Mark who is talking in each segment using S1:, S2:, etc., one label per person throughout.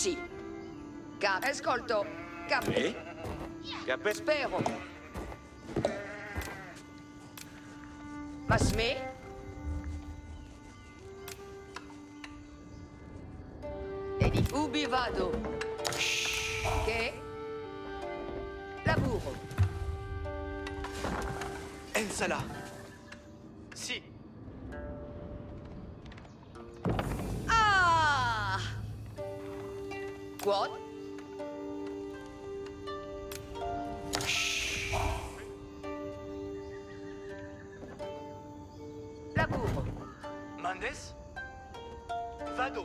S1: Sì. Ascolto.
S2: Sì?
S1: Spero. Masme? Edi ubi vado. Che? Lavoro.
S3: Ensala. Sì.
S1: Ah! Quod? Lavoro.
S3: Mandes? Vado.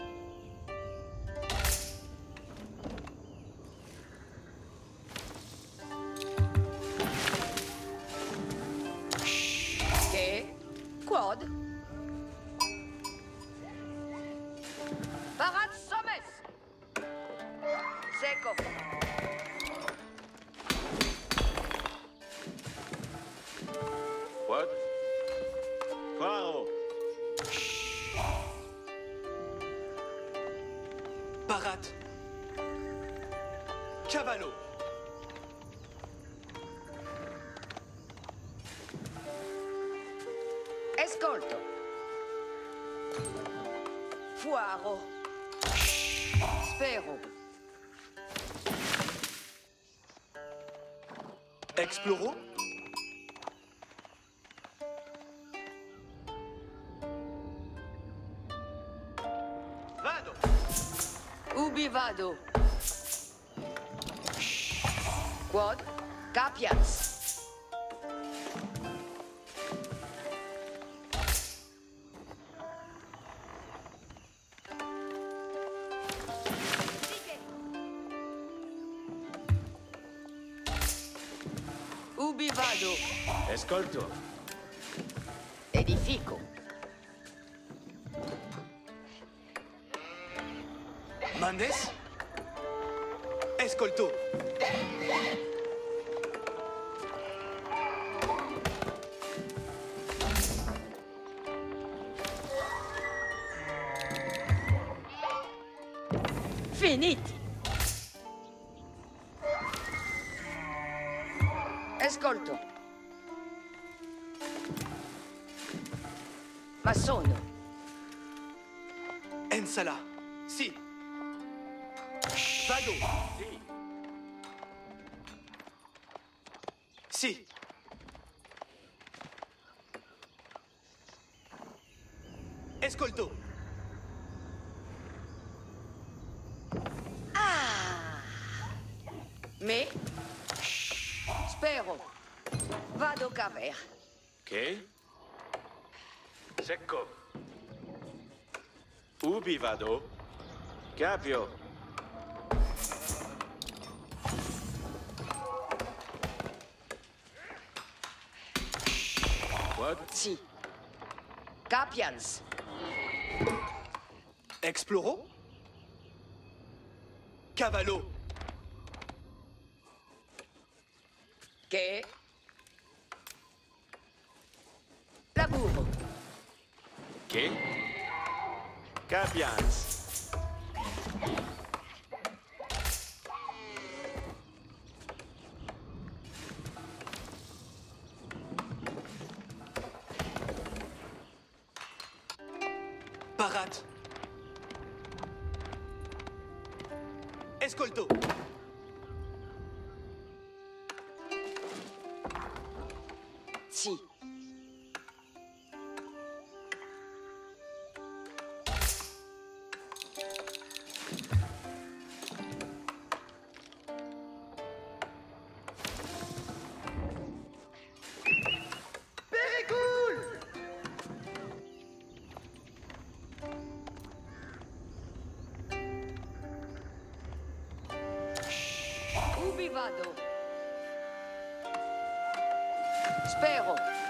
S1: Che? Quod? Parat somes! Seco.
S2: What? Quao?
S3: Parat. Cavallo.
S1: Ascolto. Fuaro. Spero.
S3: Exploro. Vado.
S1: Ubi vado. Quod? Capias. Ubi vado.
S2: Ascolto.
S1: Edifico.
S3: Mandes? Escolto.
S1: Finiti. Ascolto. Ma sono.
S3: Ensala. Sì. Vado.
S2: Sì.
S3: Sì. Escolto.
S1: Ah! Me? Spero. Vado caver.
S2: Che? Secco. Ubi vado? Capio. What?
S1: Sì. Capians.
S3: Exploro. Cavallo.
S1: Che? Lavoro.
S2: Che? Capians.
S3: Parat. Escolto.
S1: Sì. Ubi vado? Spero.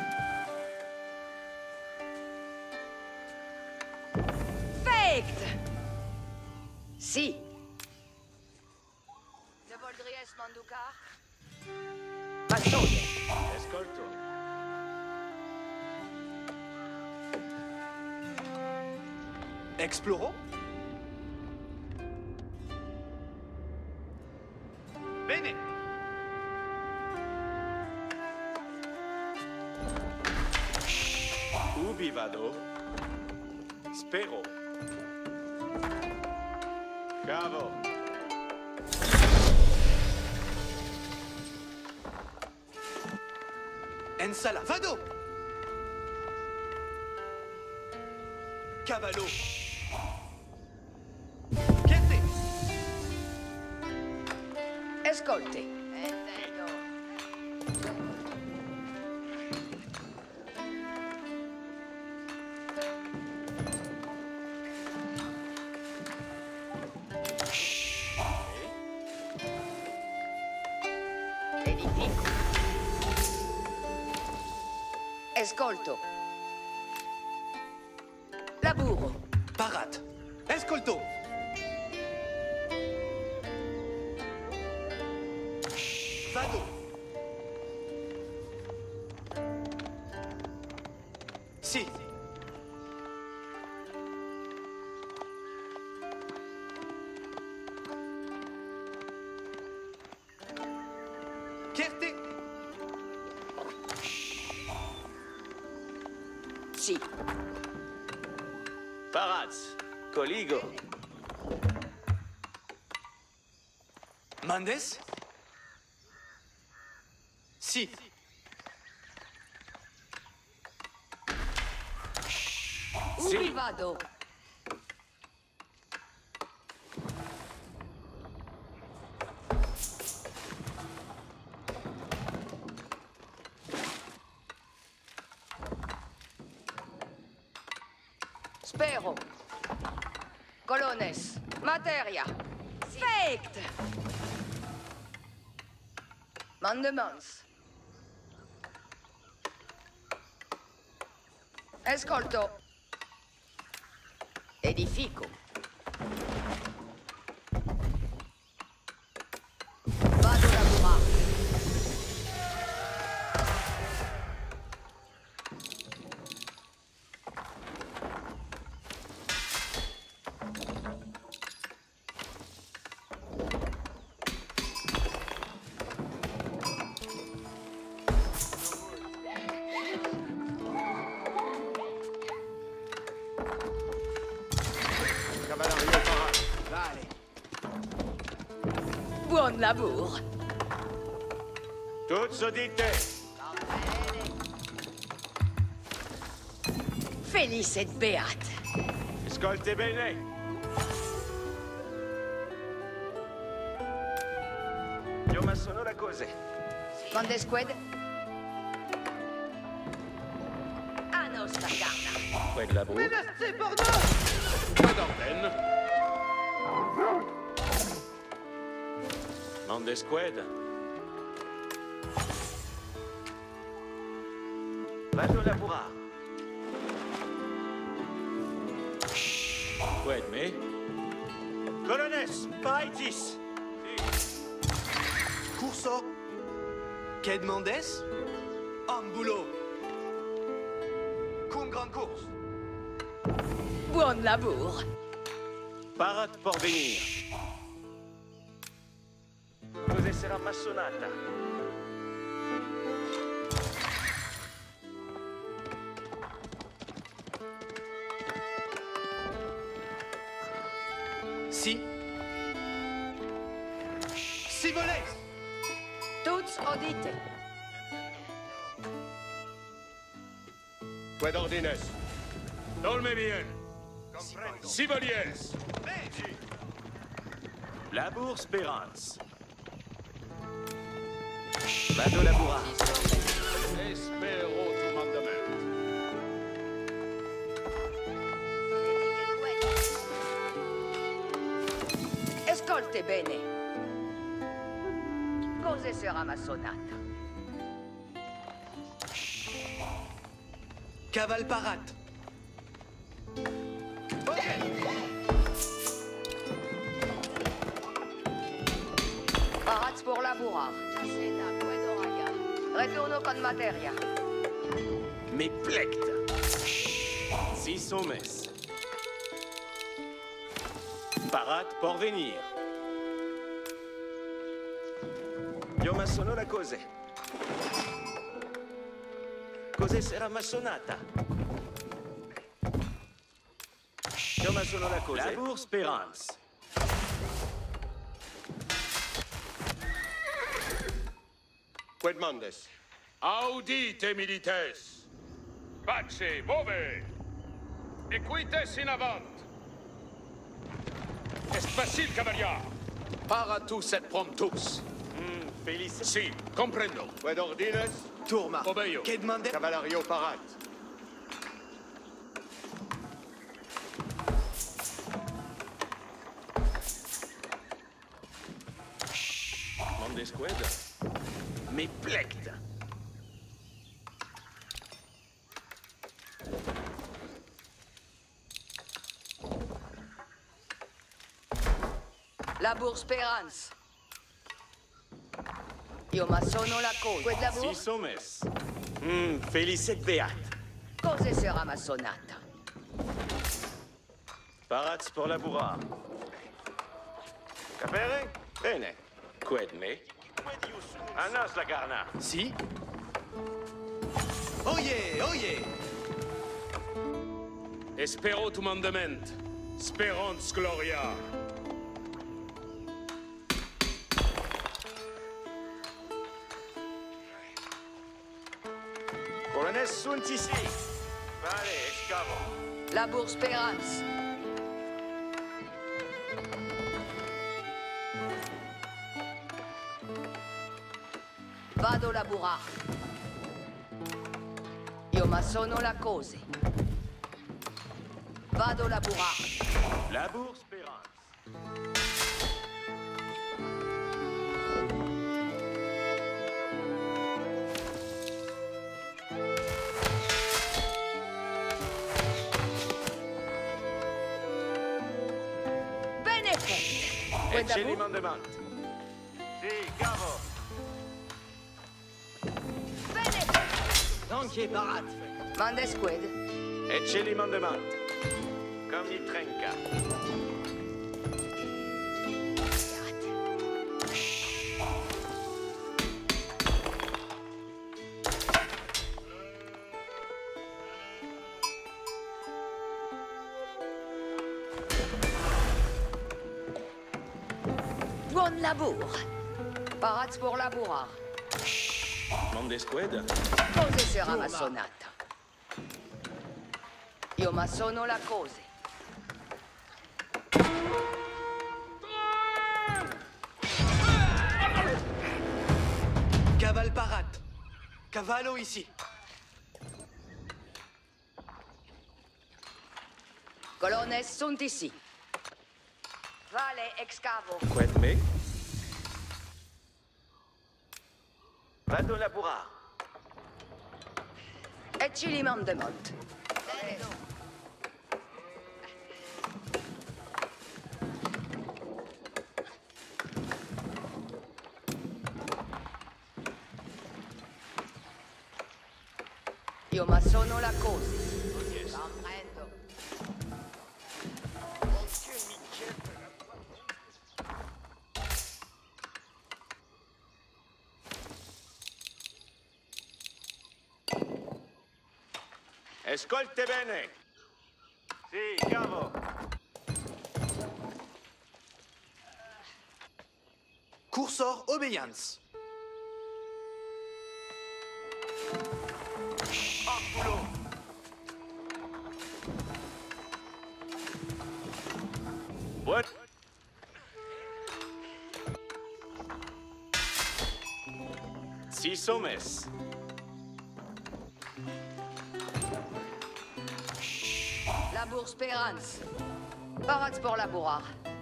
S1: Fegt! Sì. Ne voldries manducar? Bastone.
S2: Ascolto.
S3: Exploro.
S2: vado? Spero. Cavo.
S3: Ensala. Vado. Cavallo. Chierte.
S1: Escolte. Intendo. Edifico. Escolto. Laburo.
S3: Parate. Escolto. Vado. Si. Chierte.
S1: Sì.
S2: Paraz. Coligo.
S3: Mandes. Si.
S1: Ubi vado? Spero. Colones. Materia. Fect. Mandements. Escolto. Edifico. Vado a lavorare.
S2: Cavalleria Paraz.
S3: Vale.
S1: Buon lavoro.
S2: Tutti udite.
S1: Felice et beate.
S2: Ascolte bene. Io ma sono la cose.
S1: Mande squad. A nostra carta.
S2: Quel lavoro.
S3: Menacé, pardon.
S2: Pas d'antenne. Mande squad. Vado lavorare. Squad me. Colones, Paitis.
S3: Curso. Quai de Mendes. Ambulo. Cum Grand Course.
S1: Buon lavoro.
S2: Parat porvenir. Cos'è sarà massonata?
S3: Si. Si voles.
S1: Tuts audite.
S2: Qued ordines. Dolme bien. Sibolies. Labour Spérance. Vado labura. Espero tu mandament.
S1: Escolte bene. Cos'è sarà ma sonata?
S3: Caval Parate.
S1: Parats pour laborar. Sena, Quedoraya. Retorno con materia.
S2: Me plecta. Si somes. Parat porvenir. Io ma sono la cose. Cos'è sarà massonata? Io ma sono la cose. Labour Speranza.
S4: Qued mandes?
S5: Audite, milites! Pace, move! Equites in avant! Est facile, cavalier! Paratus et promptus!
S2: Felice.
S5: Si, comprendo.
S4: Qued ordines?
S3: Tourma.
S5: Obeio.
S3: Qued mandes?
S4: Cavallerio parat.
S2: Mondesqued. Mais plecte.
S1: Labour Speranza. Io ma sono la cosa. Quel labour?
S2: Si somes. Felice et beat.
S1: Cose sera ma sonata.
S2: Parats pour labourar. Capere? Bene. Qued me? Annas la garna.
S3: Si. Oye, oye.
S5: Espero tu mandament. Sperans gloria.
S2: Polonaise sunt ici. Vale, escavo.
S1: Labour Speranza. Vado laburar. Io ma sono la cose. Vado laburar.
S2: Labour Speranza.
S1: Bene fatto. Quel
S2: Ecce
S1: labour?
S2: mandement. Si, cavo.
S1: Bene fatto.
S3: Anche parat.
S1: Mandesqued.
S2: Ecce mandement. Comme il trenca.
S1: Buon labour. Parats pour labourar.
S2: Mondesqued.
S1: Cose sera ma sonata. Io ma sono la cose.
S3: Caval parat. Cavallo ici.
S1: Colonnes sunt ici. Vale, excavo.
S2: Qued me? Vado labourar.
S1: Et Chilimam de Mont. Io ma sono la cosa. Comprendo.
S2: Ascolte bene. Si, cavo.
S3: Cursor obéissance.
S2: What? Si somes.
S1: Labour Speranza. Parats pour labourar.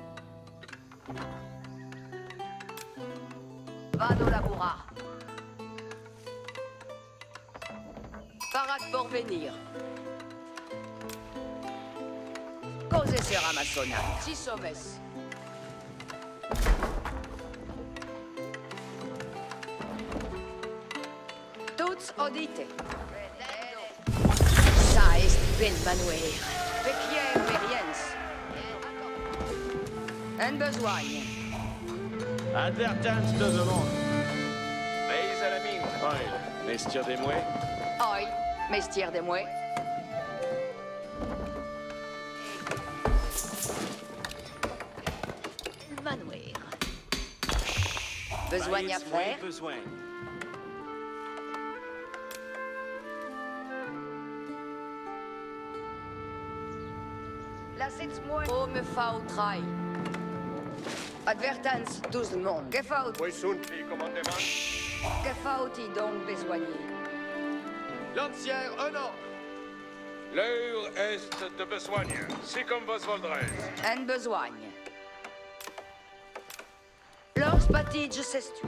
S1: Vado labourar. Parats pour venir. Cose sera ma sonata. Si somes. Tuts odite. Sa est bel manuer. Vecchier veriens. En besoin.
S2: Advertance de demande. Veille à la mine. Oil. Mestier des mouets.
S1: Oi, mestier de moi. Besoin à faire.
S2: Besoin.
S1: Laissez-moi. Oh, me fautrai. Advertance, tout le monde. Que faut?
S4: Où sont les commandements?
S1: Que faut-il donc besoigner?
S5: Lancière, un ordre. L'heure est de besogne. C'est comme vos voldrez.
S1: Un besoin. Lors patide s'estu.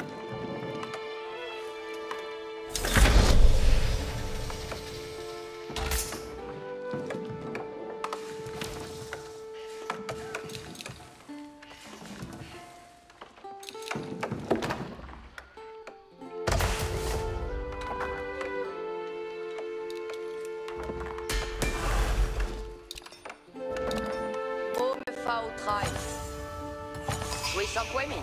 S1: Oui, sans quoi, mine.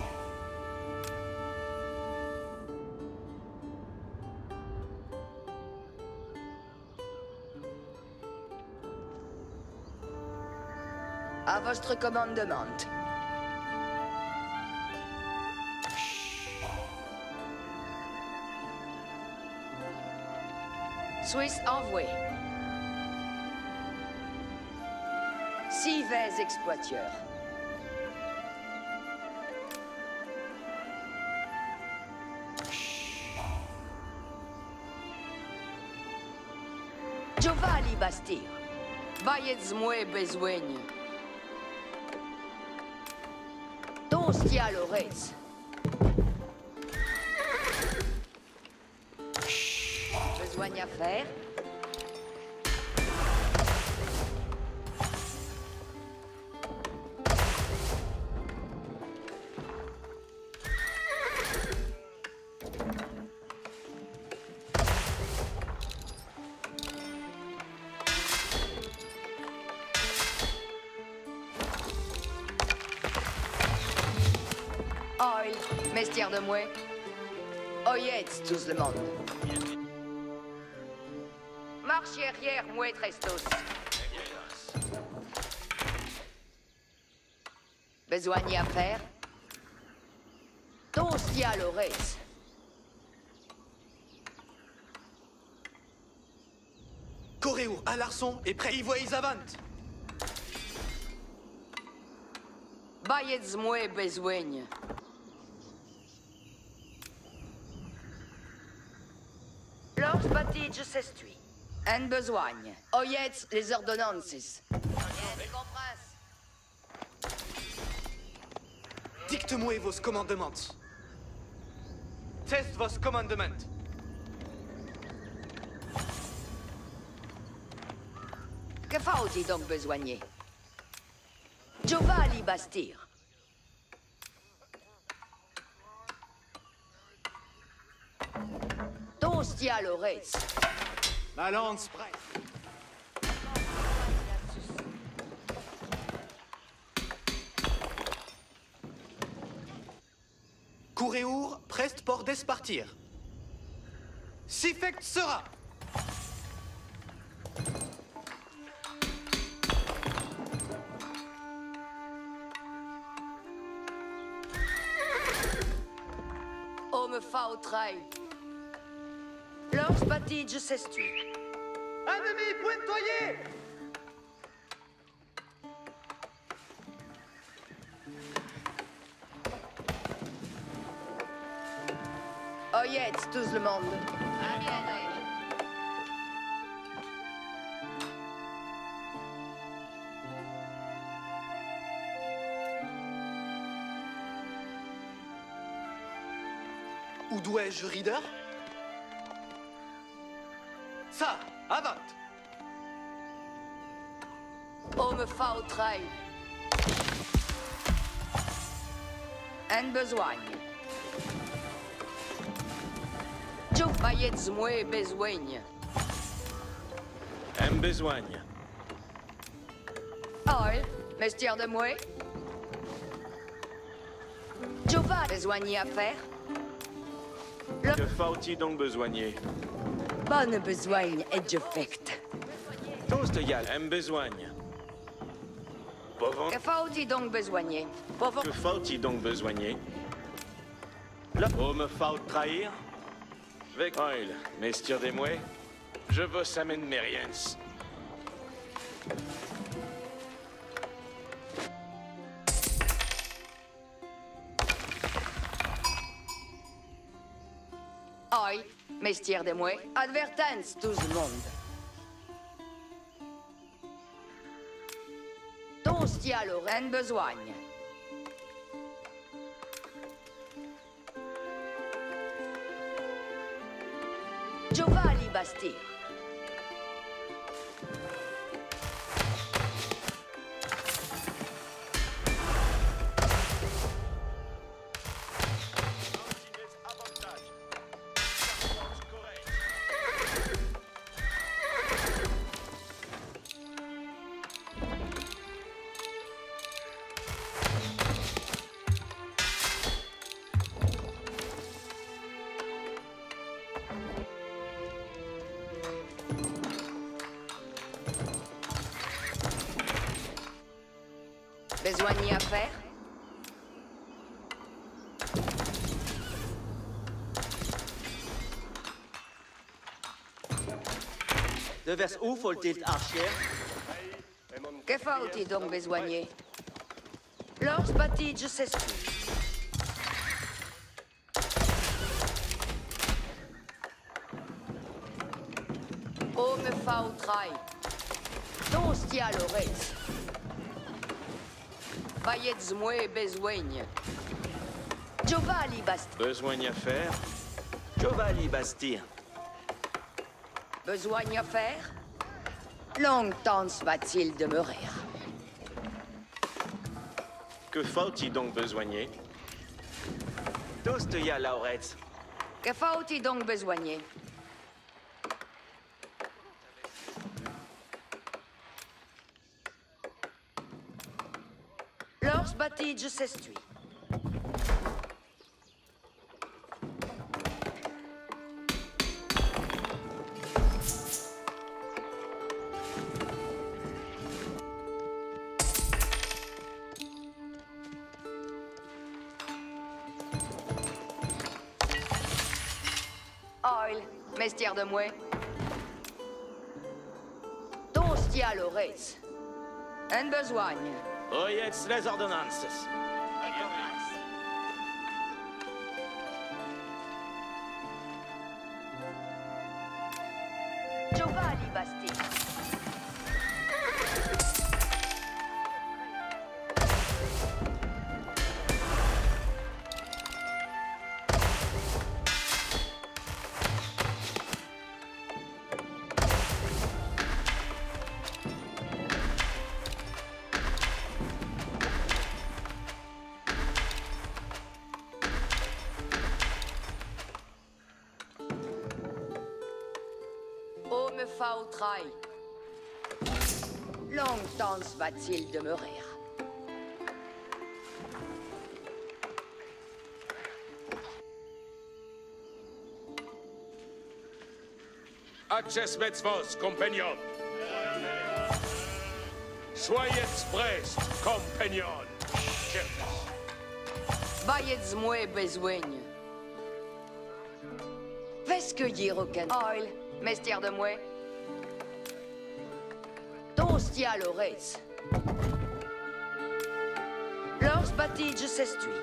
S1: À votre commandement. Suisse envoyé. 6 vrais exploiteurs. Giovanni Bastir. Vajec moje bezwenje. Tostia Lorez. Besoin à faire. Oil, mestière de moi. Oyez, tous le monde. Marche arrière, moi, Trestos. Besoin à faire. Tostia Lorez.
S3: Coréour à l'arçon et prêt. Ivoyez avant.
S1: Vajec moje bezwenje. Lors patide s'estui. Un besoin. Oyez les ordonnances.
S3: Dicte-moi vos commandements. Test vos commandements.
S1: Que faut-il donc besoigner? Giovanni Bastir. Tostia Lorez.
S3: Ma lance prête. Coréour, preste port d'espartir. Sifect sera.
S1: Oh, me fautrai. Lors patide s'estui.
S3: Ennemi pointoyé.
S1: Oyez tous le monde.
S3: Où dois-je, Reader? Ça, avant.
S1: Oh, me fautrai. Un besoin. Vajec moje bezwenje.
S2: Un besoin.
S1: Oil, mestière de moi. Giovanni, besoin à faire.
S2: Que faut-il donc besoigner?
S1: Bonne besoin et je fecte.
S2: Toast égal. Un besoin. Pauvre.
S1: Que faut-il donc besoigner? Pauvre.
S2: Que faut-il donc besoigner? Oh, me faut trahir? Avec Oil, Mestier des Mouets, je veux s'amène mes riens.
S1: Oi, mestier de mouet, advertence tout le monde. Ton stia Lorraine besoigne. Giovanni Bastir. Besoigné à faire?
S6: De vers où faut-il archer?
S1: Que faut-il donc besoigner? Lors Batige s'essuie. Oh, me faut trail. Ton stia Lorez. Bayetz moué besoigne. Giovanni Bastir.
S2: Besoin à faire?
S6: Giovanni Bastir.
S1: Besoigne à faire? Longtemps va-t-il demeurer?
S2: Que faut-il donc besoigner?
S6: Tous te y a Lauretz.
S1: Que faut-il donc besoigner? Lors Batige s'essuie. Oil, mestier de mouet. Ton stia Lorez. En besoigne.
S6: Oyez les ordonnances.
S1: Giovanni Bastir. Oh, me faut trail. Longtemps va-t-il demeurer?
S5: Access vos, compagnon. Soyez prest, compagnon.
S1: Bayetz moué besoigne. Qu'est-ce que dire au can? Oil, mestier de mouet. Ton stia Lorez. Lors Batige s'essuie.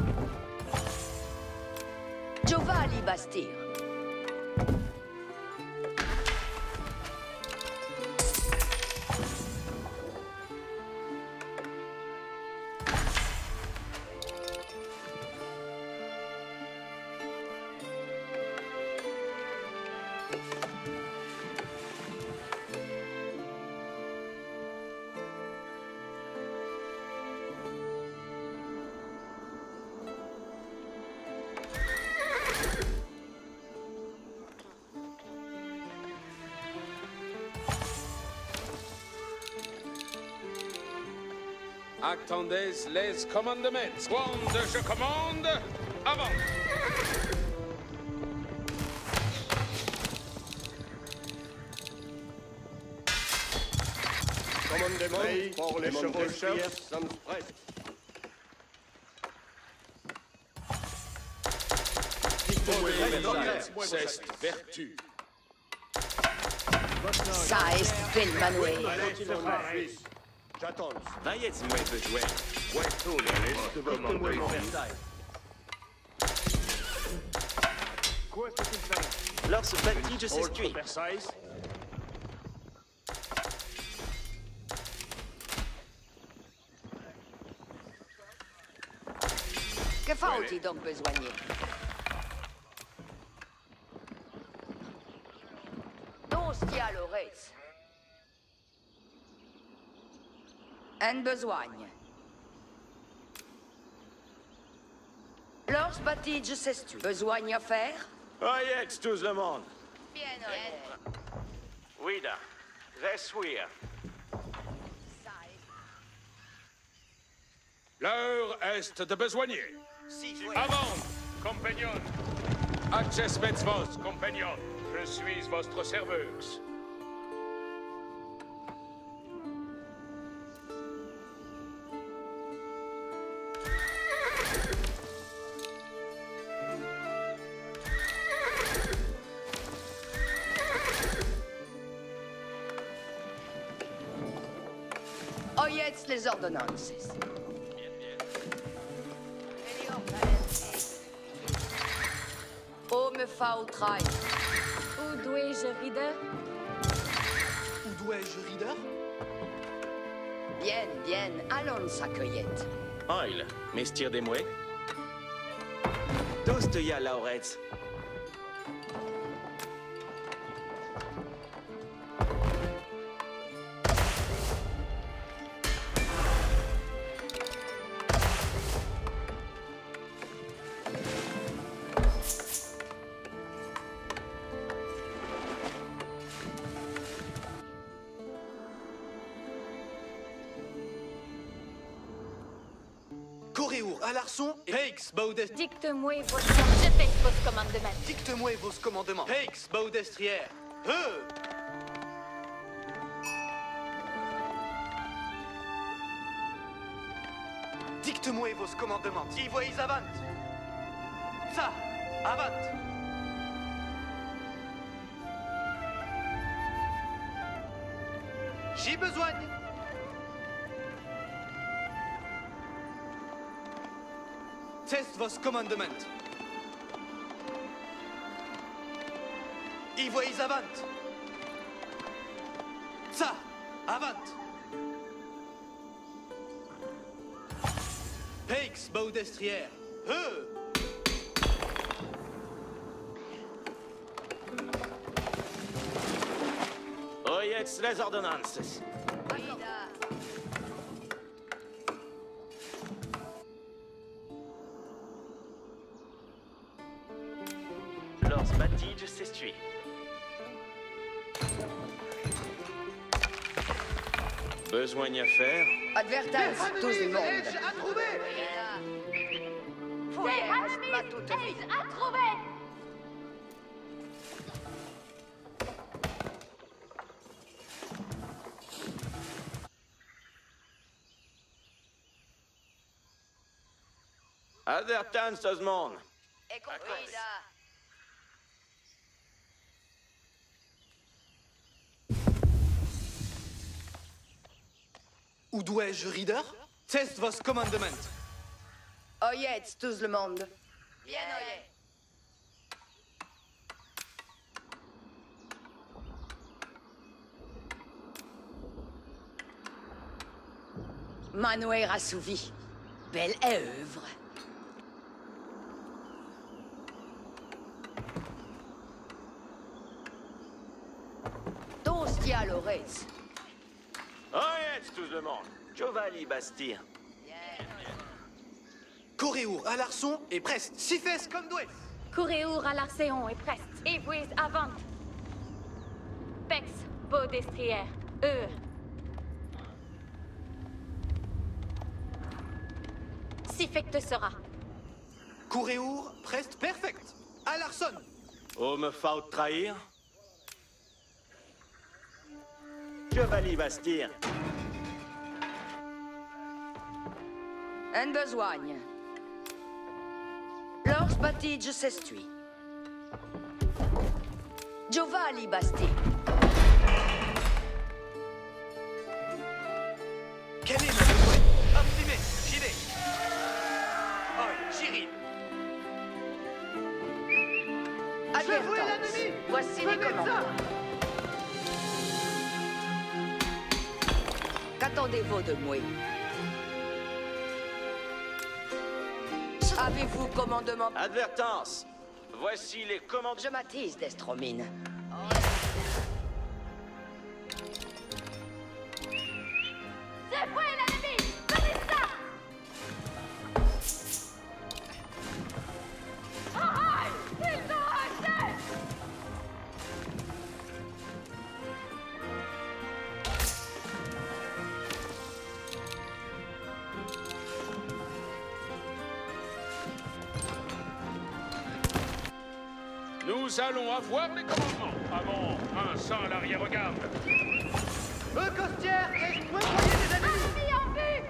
S1: Giovanni Bastir.
S5: Attendez les commandements. Wanda, je commande. Avant.
S4: Commandement pour les chevaucheurs sans prêt.
S5: Cest vertu.
S1: Ça est bel Manuel.
S4: J'attends.
S6: Vaietz moi besoin. Lors bâti de s'estuer.
S1: Que faut-il donc besoigner? Dostia Loretz. En besoigne. Lors bâtidge s'estu. Besoigne à faire?
S6: Vaietz tout le monde.
S1: Bien,
S6: Oui da. Ressuir.
S5: L'heure est de besoigner.
S6: Si,
S5: Avant, compagnon. Access vos, compagnon. Je suis votre serveuse.
S1: Oyez les ordonnances. Oh, me faut traiter.
S7: Où dois-je, Reader?
S3: Où dois-je, Reader?
S1: Bien, bien, allons sa cueillette.
S6: Oil, Mestier des Mouets. Dostoya Lauretz.
S3: Coréour, Alarson et Heix, Baudest.
S7: Dicte-moi vos... Je fais vos commandements.
S3: Dicte-moi vos commandements. Heix, Baudestrière. Dicte-moi vos commandements. Y voyez avant. Ça, avant. J'ai besoin. Test vos commandements. Y voyez avant. Ça, avant. Heix, Baudestrière.
S6: Oyez les ordonnances. Lors bâtidge s'estuer. Besoin à faire.
S1: Advertence, tout le monde.
S3: À trouver.
S1: Pas toute vie.
S7: À trouver!
S6: Advertance tout le monde.
S1: Et compris, là.
S3: Où dois-je, Reader? Test vos commandements.
S1: Oyez tout le monde. Bien, oyez. Manuel assouvi. Belle œuvre. Dostia Loretz.
S6: Oyez tout le monde. Giovanni Bastir.
S3: Coréour, Alarson et Prest. Si fesses comme doué.
S7: Coréour à l'Arcéon est preste. Et vous avant. Pex, Baudestrière. Si fait que te sera.
S3: Coréour, Prest, perfect. Alarson.
S6: Oh, me faut trahir. Giovanni Bastir.
S1: En besoigne. Lors bâtidge s'estui. Giovanni Basti.
S3: Quel est notre souhait? Optimé, j'y vais. Oh, Jiril.
S1: Advertance. Voici les commandes. Qu'attendez-vous de moi? Avez-vous commandement?
S6: Advertence. Voici les commandes.
S1: Je m'attise, Destromine.
S7: C'est vrai, l'ennemi! Venez ça! Arrête! Ils ont arrêté!
S5: Nous allons avoir les commandements. Avant, un sans l'arrière-garde.
S3: Costière, et je peux envoyer des amis.
S7: Ennemi en vue!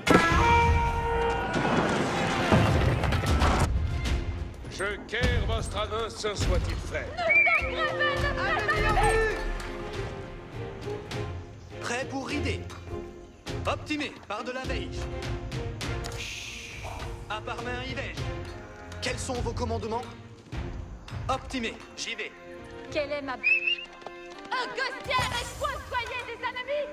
S5: Je quitte votre avance, soit-il fait.
S7: Nous agrégez de ennemi!
S3: Prêt pour rider. Optimé, par de la veille. À part main, y vais-je. Quels sont vos commandements? Optimé, j'y vais.
S7: Quelle est ma... Un costière est pointoyer des ennemis!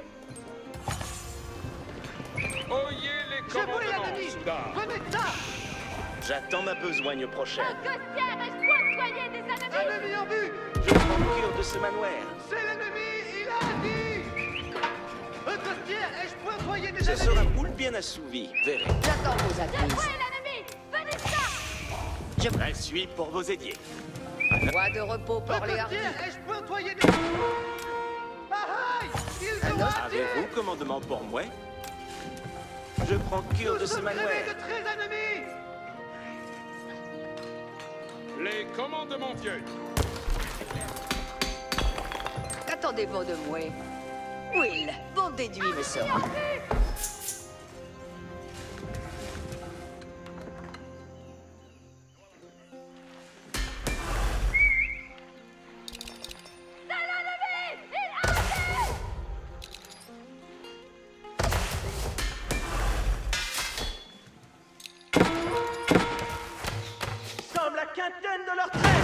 S5: Oyez les commandements, soudard.
S3: Venez ça.
S6: J'attends ma besogne
S7: Un
S6: prochaine.
S7: costière est pointoyer des ennemis!
S3: Ennemi en vue.
S6: Je prends cure de ce manoir.
S3: C'est l'ennemi, il a dit. Costière, ai-je pointoyer des
S6: Ce
S3: ennemis?
S6: sera poule bien assouvi. Verrez.
S1: J'attends vos
S7: C'est
S1: advices.
S7: vrai, l'ennemi! Venez ça!
S6: Je suis pour vos édiers.
S1: Voix de repos par les hardis.
S3: ai-je pointoyer des... Ah, ils ont
S6: Avez-vous commandement pour moi? Je prends cure de ce manoir.
S3: très ennemis.
S5: Les commandements vieux.
S1: Qu'attendez-vous de moi? Will, bon déduit, mes sœurs.
S6: Semble la quintaine de leurs traits.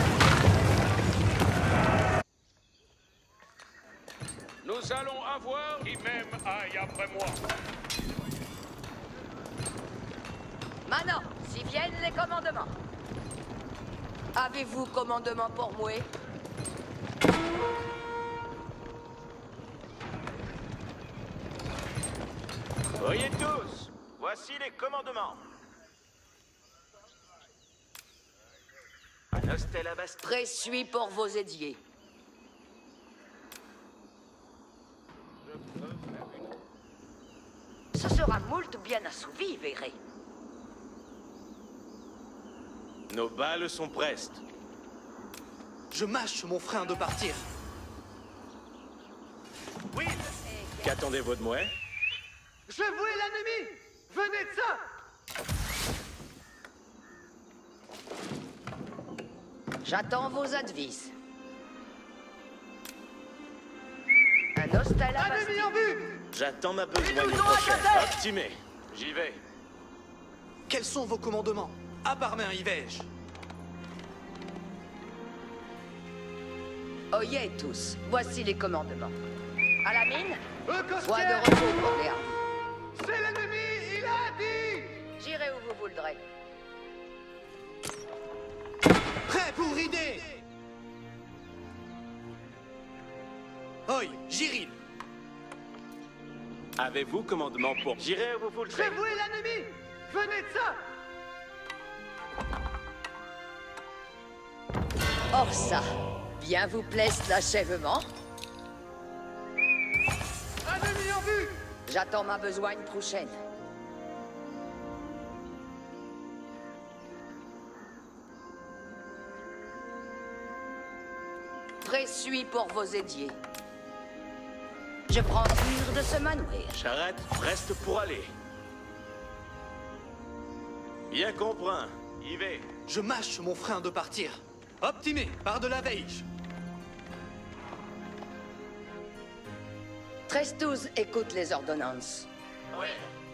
S5: Nous allons avoir qui même aille après moi.
S1: Maintenant, si viennent les commandements. Avez-vous commandement pour moi?
S6: Voyez tous. Voici les commandements. Un hostel à Bastille.
S1: Présuis pour vos édiers. Ce sera moult bien assouvi, verrez.
S6: Nos balles sont prestes.
S3: Je mâche mon frein de partir. Will,
S6: Qu'attendez-vous de moi?
S3: je vois l'ennemi. Venez de ça.
S1: J'attends vos advices. Un hostel à Bastille.
S3: en vue.
S6: J'attends ma besogne
S1: nous ont
S6: prochaine.
S1: attaqués.
S6: Optimé. J'y vais.
S3: Quels sont vos commandements? À part main, y vais-je.
S1: Oyez tous, voici les commandements. À la mine, voix de
S3: Costière,
S1: repos pour les hardis.
S3: c'est l'ennemi, il a dit.
S1: J'irai où vous voudrez.
S3: Prêt pour rider. Oi, Jiril.
S6: Avez-vous commandement pour... J'irai où vous voudrez.
S3: vois l'ennemi. Venez de ça.
S1: Or ça, bien vous plaise l'achèvement.
S3: Ennemi en vue.
S1: J'attends ma besogne prochaine. Présuis pour vos édiers. Je prends cure de ce manoir.
S6: Charrette reste pour aller. Bien compris. Y vais.
S3: Je mâche mon frein de partir. Optimé, par de la veille.
S1: Trestus écoute les ordonnances.
S6: Oui.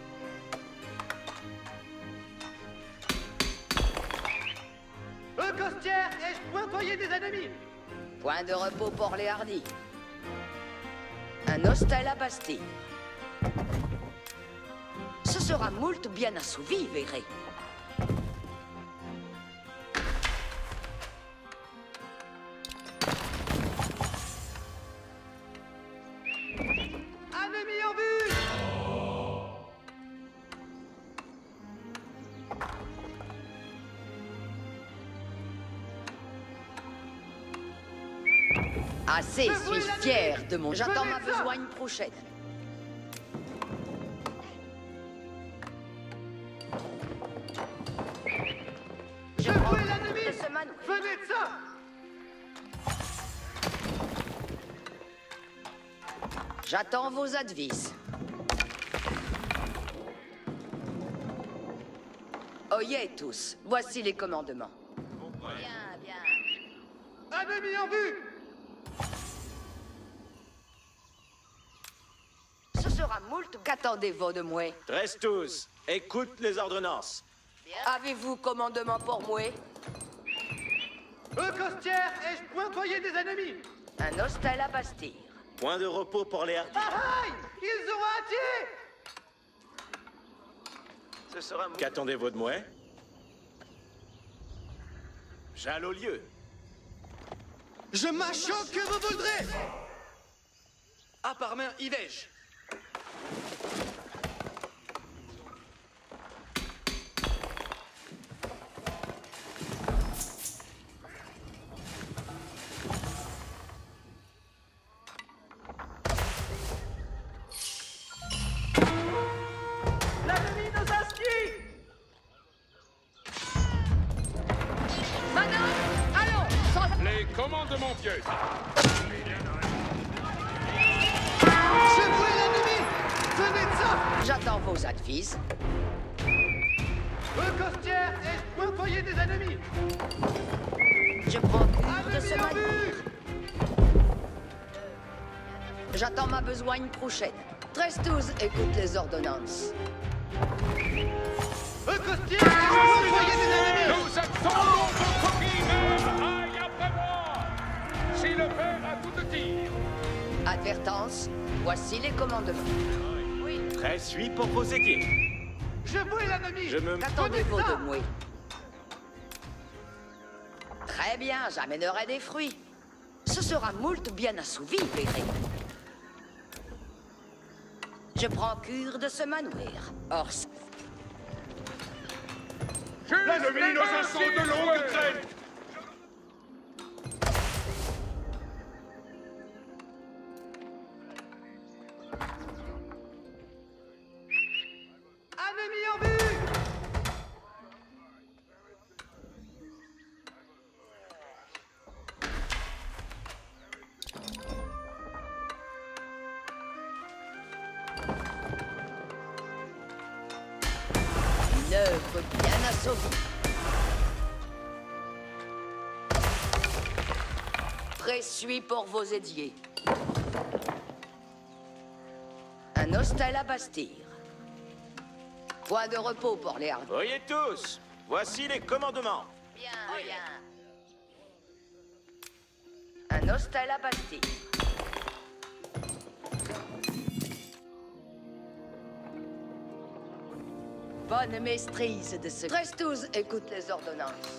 S3: Costière, ai-je pointoyé des ennemis?
S1: Point de repos pour les hardis. Un hostel à Bastille. Ce sera moult bien assouvi, verrez.
S3: Ennemi en vue!
S1: Assez, suis fier de mon... J'attends ma besogne prochaine. Je prends
S3: l'ennemi!
S1: de ce manœuvre.
S3: Venez de ça!
S1: J'attends vos advices. Oyez tous, voici les commandements. Bien, bien.
S3: Ennemi en vue!
S1: Ce sera moult. Qu'attendez-vous de moi?
S6: Trestus, écoute les ordonnances.
S1: Avez-vous commandement pour moi?
S3: Costière, ai-je pointoyé des ennemis?
S1: Un hostel à Bastille.
S6: Point de repos pour les hardis.
S3: Aïe! Ils ont un tir!
S6: Ce sera... Qu'attendez-vous de moi? J'allais au lieu.
S3: Je m'achoque que vous voudrez! À par main, y vais-je? L'ennemi nous a ski!
S1: Manon, allons, sans...
S5: Les commandements vieux.
S3: Secouez l'ennemi! Venez de ça!
S1: J'attends vos advices.
S3: Costière, ai-je pointoyé des ennemis?
S1: Je prends cure de ce
S3: Ennemi en
S1: manœuvre.
S3: vue!
S1: J'attends ma besogne prochaine. Trestus écoute les ordonnances.
S3: Costière, ai-je pointoyé des ennemis?
S5: Nous attendons votre guide. Aïe après moi. Si le fer à coup de tir.
S1: Advertence, voici les commandements. Oui.
S6: Très suis pour vos édiers.
S3: Je bouille l'ennemi!
S6: Je me...
S1: Qu'attendez-vous
S3: Venez de
S1: de
S3: ça!
S1: moi? Très bien, j'amènerai des fruits. Ce sera moult bien assouvi, verrez. Je prends cure de ce manoir. Or,
S5: L'ennemi nous assaut de longue traîne.
S3: Ennemi en vue!
S1: une œuvre bien assouvie. Prêt suis pour vos édiers. Un hostel à Bastille. Point de repos pour les hardis.
S6: Voyez tous, voici les commandements.
S1: Bien, bien. Un hostel à Bastille. Bonne maîtrise de ce... Trestus écoute les ordonnances.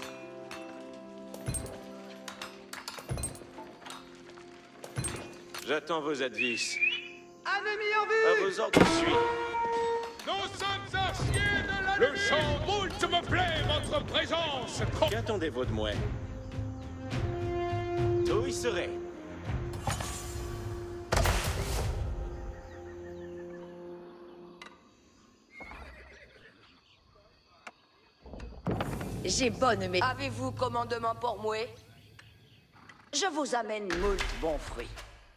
S6: J'attends vos advices.
S3: Ennemi en
S6: À
S3: vue!
S6: vos ordres suis.
S5: Nous sommes aciers de la... Le champ moult me plaît, votre présence.
S6: Qu'attendez-vous de moi? Tout y serait.
S1: J'ai bonne maîtrise. Avez-vous commandement pour moi? Je vous amène moult bons fruits.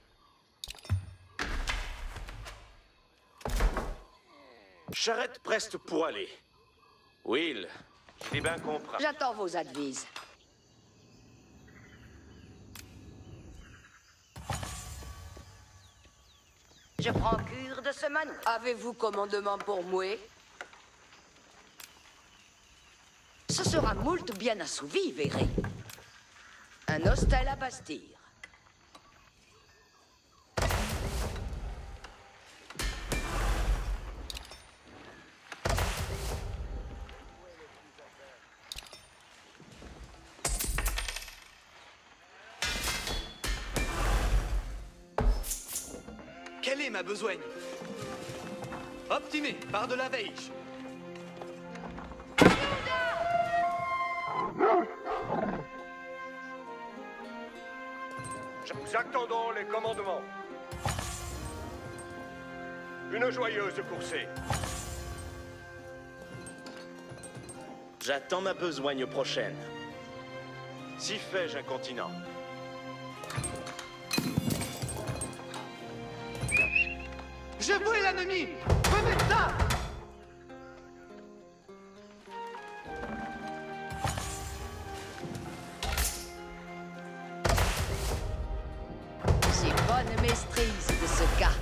S6: Charrette preste pour aller. Will, j'ai bien compris.
S1: J'attends vos advices. Je Je prends cure de ce manoir. Avez-vous commandement pour moi? Ce sera moult bien assouvi, verrez. Un hostel à Bastille.
S3: Quelle est ma besogne? Optimé, par de la veille.
S4: Nous attendons les commandements. Une joyeuse coursée.
S6: J'attends ma besogne prochaine.
S2: Si fais-je un continent?
S3: Je vois l'ennemi! Remets ça!
S1: J'ai bonne maîtrise de ce cas.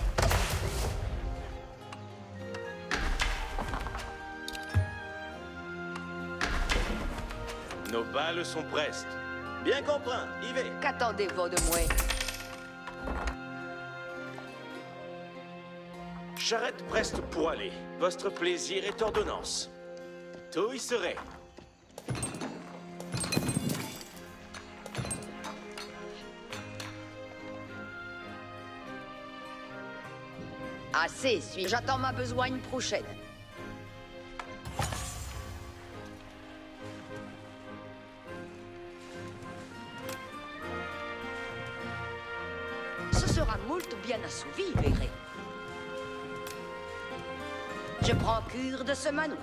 S2: Nos balles sont prestes.
S6: Bien compris, y vais.
S1: Qu'attendez-vous de moi?
S2: Charrette preste pour aller. Votre plaisir est ordonnance. Tout y serait.
S1: Assez, j'attends ma besogne prochaine. Ce sera moult bien assouvi, verrez. Je prends cure de ce manoir.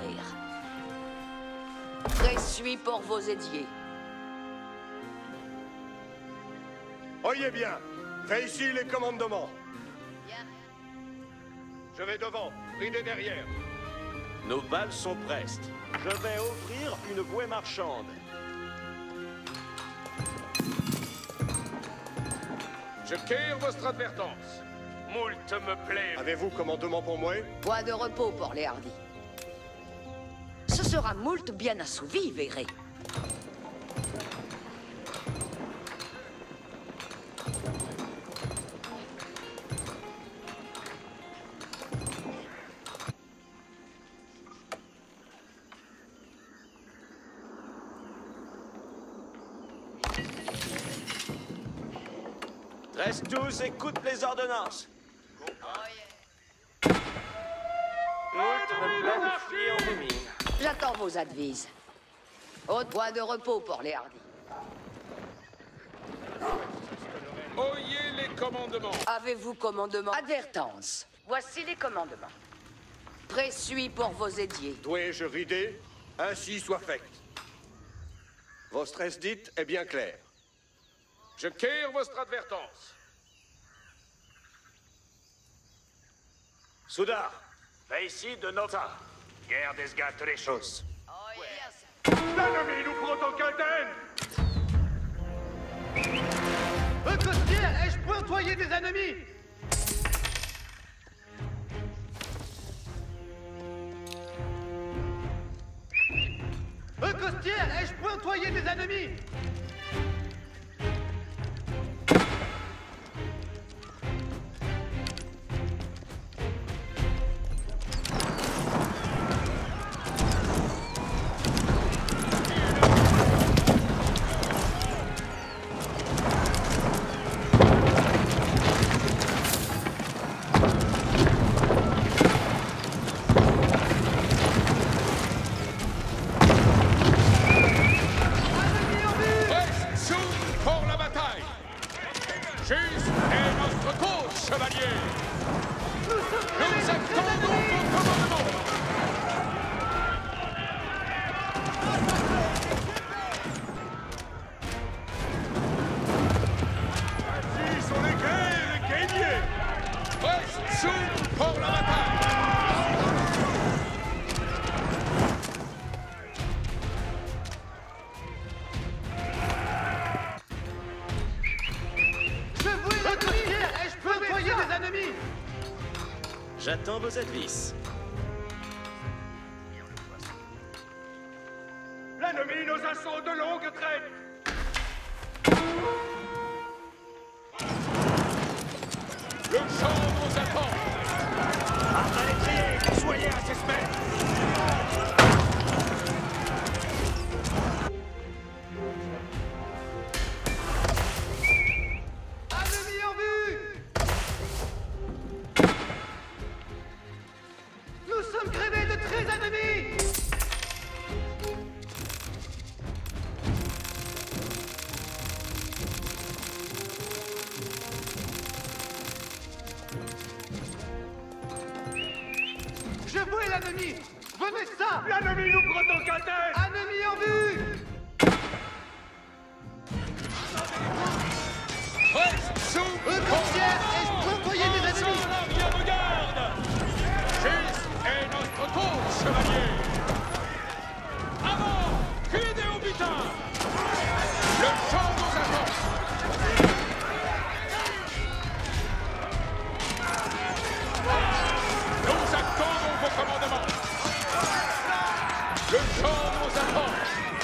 S1: Prêt suis pour vos édiers.
S4: Oyez bien, fais ici les commandements. Je vais devant, ridez derrière.
S2: Nos balles sont prestes.
S6: Je vais offrir une bouée marchande.
S5: Je cueille votre advertence. Moult me plaît.
S4: Avez-vous commandement pour moi?
S1: Point de repos pour les hardis. Ce sera moult bien assouvi, verrez.
S6: Reste tous, écoute les ordonnances.
S2: Moult me planifie en rumine.
S1: J'attends vos advises. Haute point de repos pour les hardis.
S5: Oyez les commandements.
S1: Avez-vous commandement? Advertence. Voici les commandements. Prêt suis pour vos édiers.
S4: Dois-je rider? Ainsi soit fait. Votre esdite est bien clair.
S5: Je cueille votre advertence.
S2: Soudard, fais ici de Nota. Guerre des gâtes les choses.
S4: L'ennemi nous prend en quintaine!
S3: Costière, ai-je pointoyé des ennemis? Costière, ai-je pointoyé des ennemis?
S6: vos advices.
S5: L'ennemi nous assaut de longue traîne. Le champ nous attend.
S2: Allez crier, soyez à suspect.
S3: Ennemi en vue! Nous sommes crevés de 13 ennemis! Je vois l'ennemi! Venez ça!
S5: L'ennemi nous prend en caldaise.
S3: Ennemi en vue!
S5: Reste sous.
S3: Reconcière et envoyez des ennemis!
S5: L'arrière de garde. Juste est notre tour, chevalier. Avant, criez au butin. Le champ nous attend. Nous attendons vos commandements. Le champ nous attend.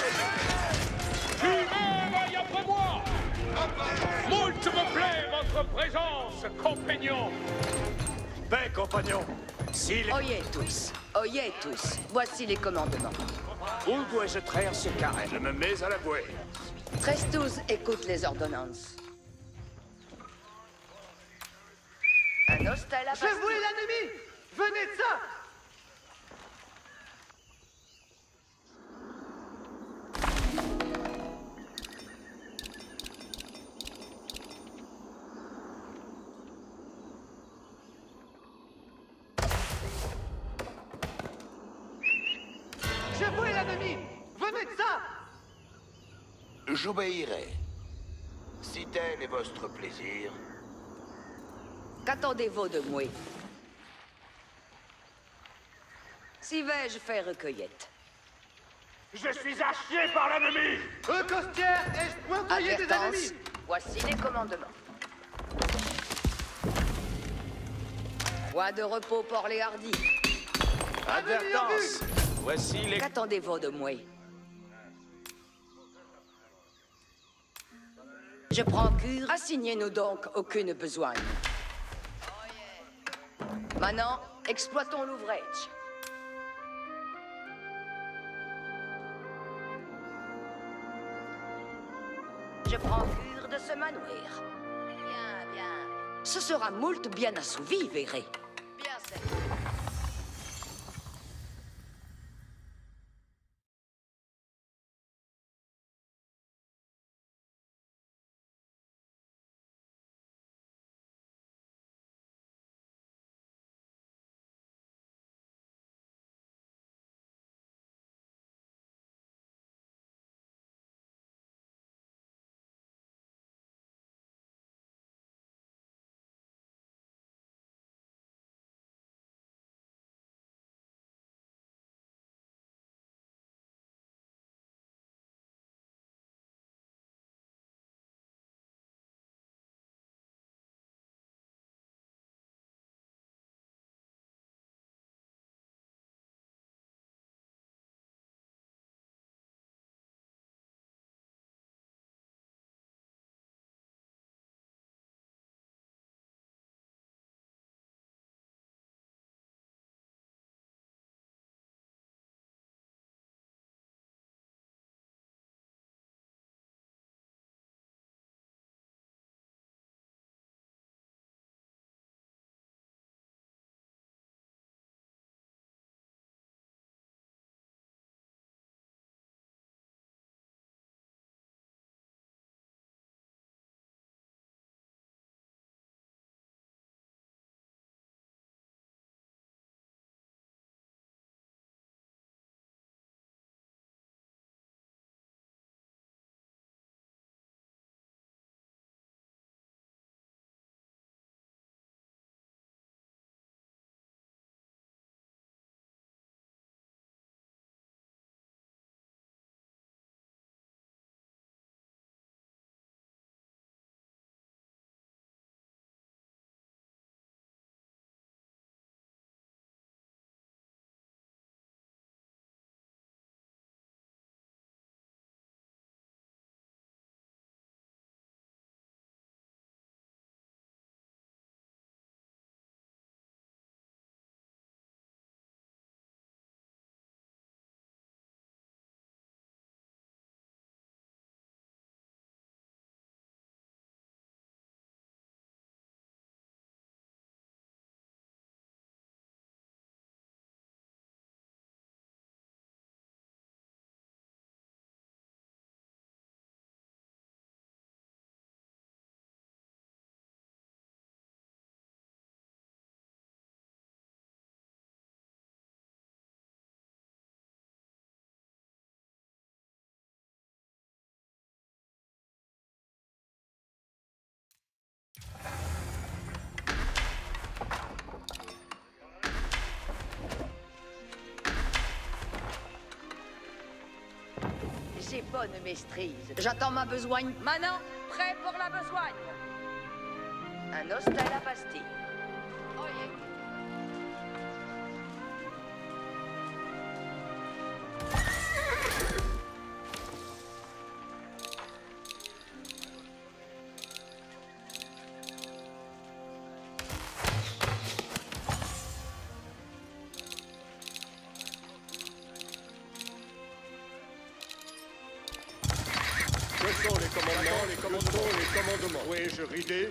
S5: Lui-même aille après moi. Moult me plaît votre présence, compagnon.
S2: Paix, compagnon. S'il
S1: Oyez tous. Voici les commandements.
S2: Où dois-je traire ce carré? Je me mets à la bouée.
S1: 13-12 écoute les ordonnances. Un hostel à
S3: Je vois l'ennemi! Venez de ça! Je vois l'ennemi! Venez de ça!
S8: J'obéirai. Si tel est votre plaisir.
S1: Qu'attendez-vous de moi? Si vais-je faire recueillette?
S5: Je suis à chier par l'ennemi.
S3: Recostière et envoyez des
S1: Advertance,
S3: ennemis!
S1: voici les commandements. Point de repos pour les hardis.
S2: Advertance. Voici les...
S1: Qu'attendez-vous de moi? Je prends cure. Assignez-nous donc aucune besogne. Maintenant, exploitons l'ouvrage. Je prends cure de ce manoir. Bien. Ce sera moult bien assouvi, verrez. Bien, c'est. ses bonnes maîtrises. J'attends ma besogne. Maintenant, prêt pour la besogne. Un hostel à Bastille. Oyez.
S4: Ce sont les commandements. Oui-je rider?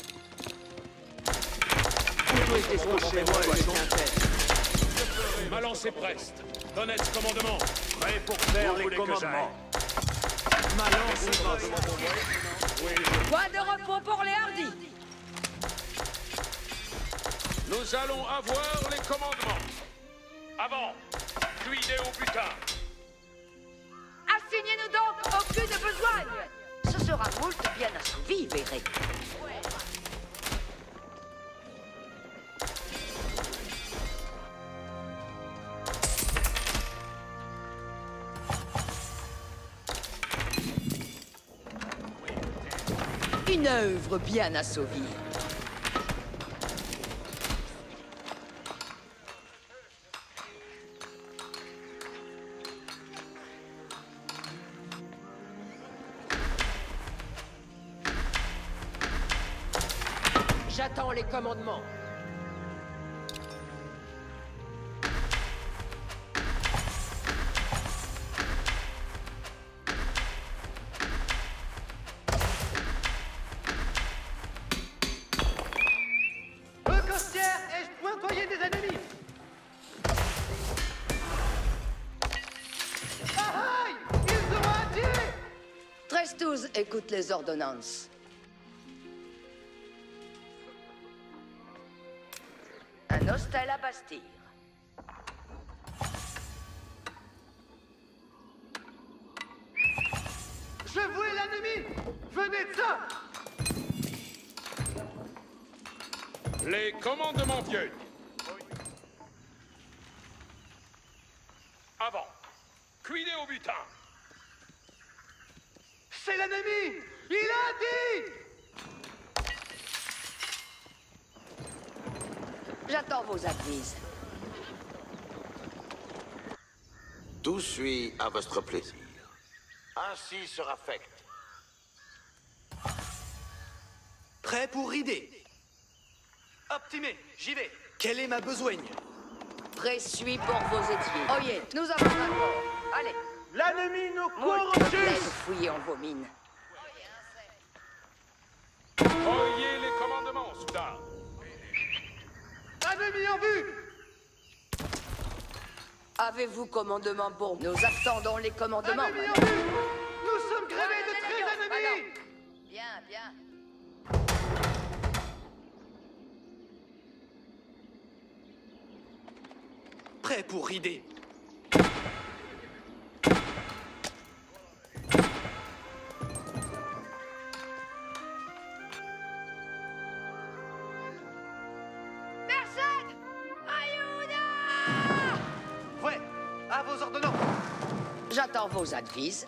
S5: Ma lance est preste. Honnête commandement.
S6: Prêt pour faire les commandements.
S3: Ma lance est prête.
S1: Point de repos pour les hardis.
S5: Nous allons avoir les commandements. Avant, fluidez au butin.
S1: Assignez-nous donc aucune besogne. Ce sera moult bien assouvi, verrez. Une œuvre bien assouvie.
S3: J'attends les commandements.
S9: Costière, ai-je pointoyé des ennemis? Aïe! Ils seront attirés!
S1: 13-12, écoute les ordonnances. Un hostel à Bastille.
S9: Je vois l'ennemi! Venez de ça!
S5: Les commandements viennent. Avant, cuidez au butin.
S9: C'est l'ennemi! Il a dit!
S1: J'attends vos avises.
S8: Tout suit à votre plaisir. Ainsi sera fait.
S3: Prêt pour rider. Optimé, j'y vais. Quelle est ma besogne?
S1: Présuis pour vos étiers. Oyez, nous avons un corps. Allez.
S6: L'ennemi nous court
S1: Moult me plaît de
S6: dessus.
S1: fouiller en vos mines.
S5: Oyez les commandements, soudain.
S9: Ennemi en vue!
S1: Avez-vous commandement pour nous? Nous attendons les commandements.
S9: Ennemi en vue! Nous sommes grévés de 13 ennemis!
S1: Bien, bien.
S3: Prêt pour rider.
S1: Personne! Ayuda!
S9: Ouais, à vos ordonnances!
S1: J'attends vos advises.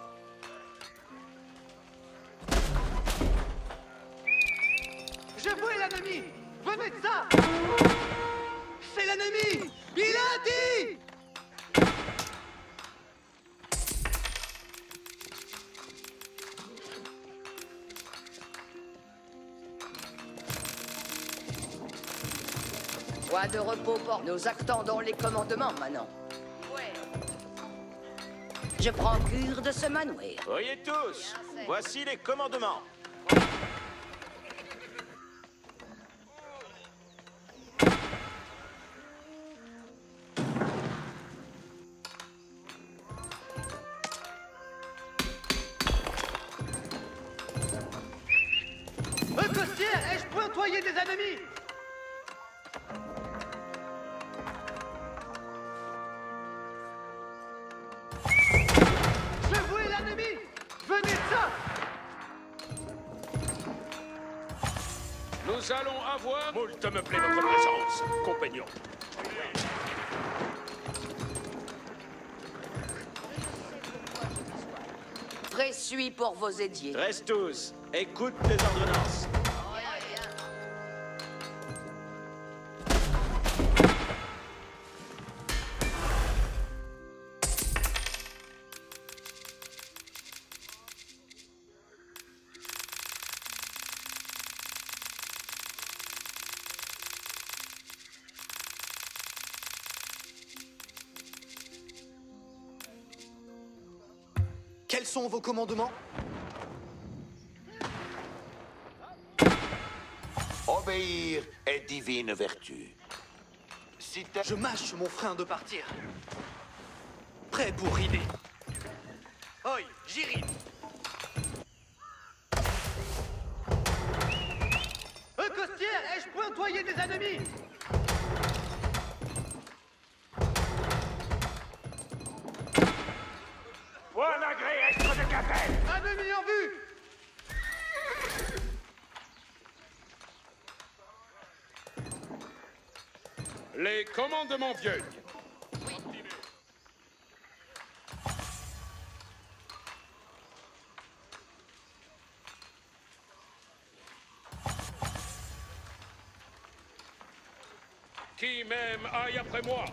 S9: Je vois l'ennemi! Venez de ça! C'est l'ennemi! Il a dit!
S1: Point de repos pour nous attendons les commandements maintenant. Ouais. Je prends cure de ce manoir.
S6: Voyez tous, voici les commandements.
S9: Costière, ai-je pointoyé des ennemis? Je vois l'ennemi! Venez de ça!
S5: Nous allons avoir... Moult me plaît votre présence, compagnon.
S1: suis pour vos édiers.
S6: Reste tous. Écoute les ordonnances.
S3: Quels sont vos commandements?
S8: Obéir est divine vertu. Si t'as...
S3: Je mâche mon frein de partir. Prêt pour rider. Oi, j'y Costière, ai-je pointoyé des ennemis?
S5: Point agréestre de capelle!
S3: Ennemi en vue!
S5: Les commandements vieux. Qui m'aime aille après moi.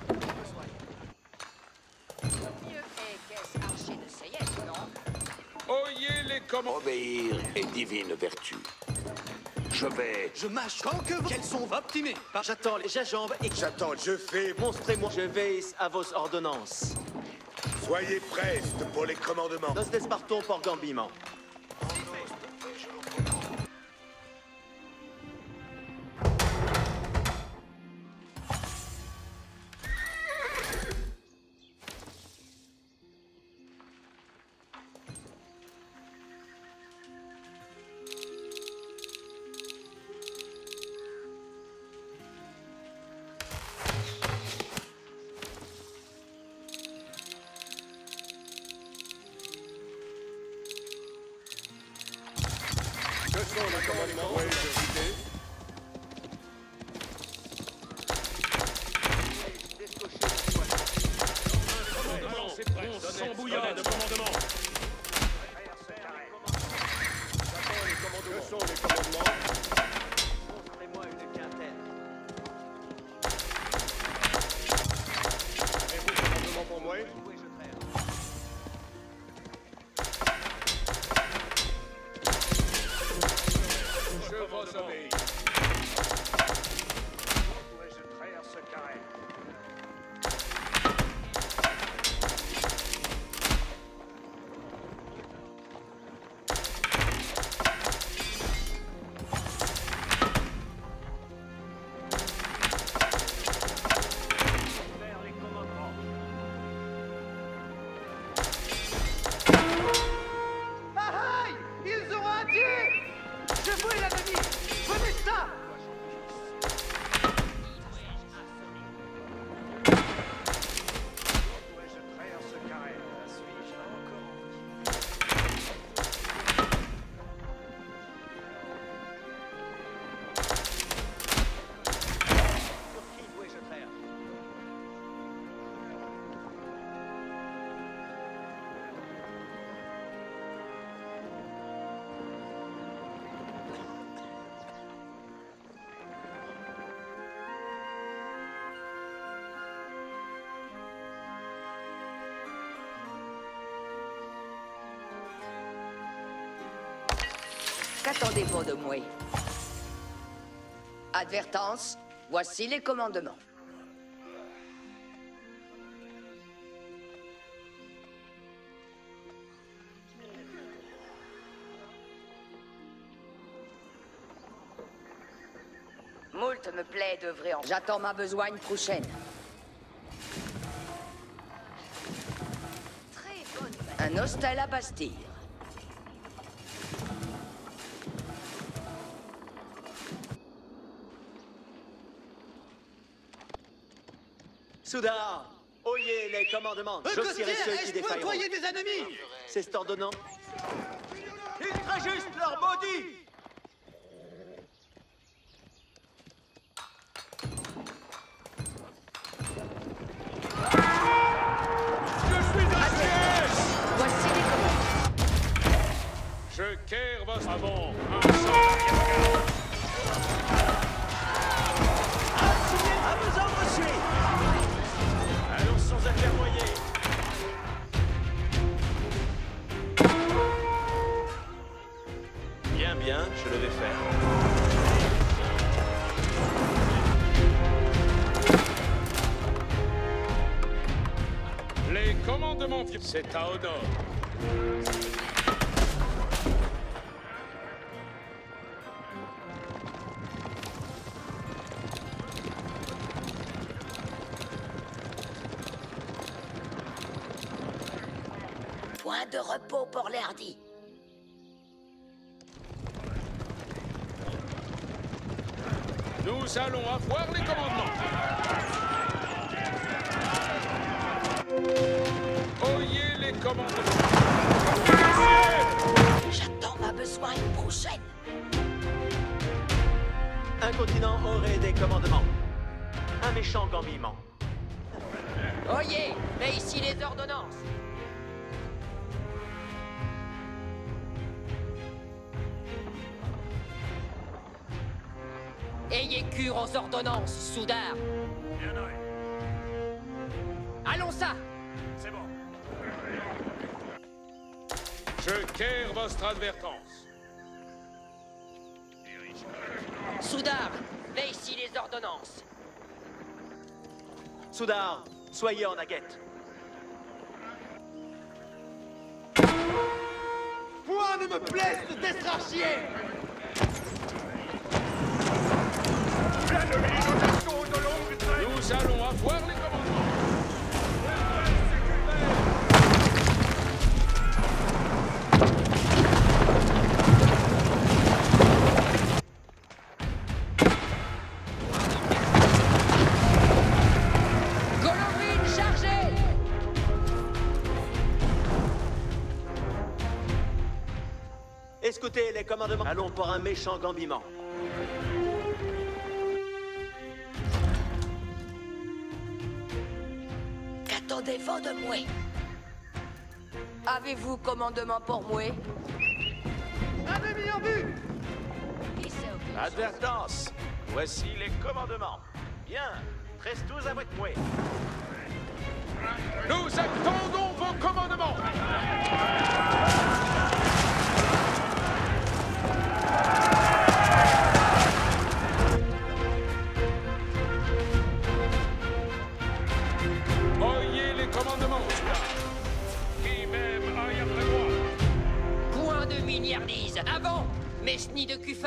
S1: Mieux est qu'est-ce archer de Seyette, non?
S5: Oyez les commandements.
S8: Obéir est divine vertu. Je vais...
S3: Je mâche tant que vous... Quels sont optimés?
S6: J'attends les jambes et
S4: J'attends, je fais.
S6: montrez-moi. Je veille à vos ordonnances.
S4: Soyez prestes pour les commandements.
S6: Nos despartons por gambiment.
S4: Que sont les commandements? Oui, je vais.
S5: C'est prêt. Sans bouillade de commandement.
S4: Que sont les commandements?
S6: Montrez-moi une quintaine.
S4: Et vos commandements pour moi?
S5: Je vous obéis.
S4: Pourrais-je traire ce carré?
S9: Aïe! Ils ont un tir! Je vois l'ennemi! Prenez ça!
S4: Pourrais-je traire ce carré? Suis-je encore en vie?
S6: Qui dois-je traire?
S1: Qu'attendez-vous de moi? Advertence, voici les commandements. Moult me plaît d'œuvrer en... J'attends ma besogne prochaine. Très bonne. Un hostel à Bastille.
S6: Soudain, oyez les commandements. J'obtirerai ceux qui
S3: ai-je
S6: défailleront.
S3: pointoyé des ennemis?
S6: C'est ordonnant. Ils rajustent leur maudit.
S1: Voici les commandements.
S5: Les commandements... C'est à Honor.
S1: Point de repos pour l'Hardy.
S5: Nous allons avoir les commandements. Oyez les commandements.
S1: J'attends ma besoin prochaine.
S6: Un continent aurait des commandements. Un méchant gambiment.
S1: Oyez, mais ici les ordonnances. Ayez cure aux ordonnances, Soudard. Allons ça.
S5: C'est bon. Je quière votre advertance.
S1: Soudard, mais ici les ordonnances.
S6: Soudard, soyez en aguette.
S9: Point ne me blesse de testrarchier.
S5: Nous allons avoir les commandements.
S1: Golovin, chargez.
S6: Escoutez les commandements. Allons pour un méchant gambiment.
S1: Qu'attendez-vous de moi? Avez-vous commandement pour moi?
S9: Un ennemi en vue.
S6: Advertance. Voici les commandements. Bien. Reste tous avec moi.
S5: Nous attendons vos commandements. Oyez les commandements, qui même aille après moi.
S1: Point de milliardise. Avant, Mesni de Cuffard.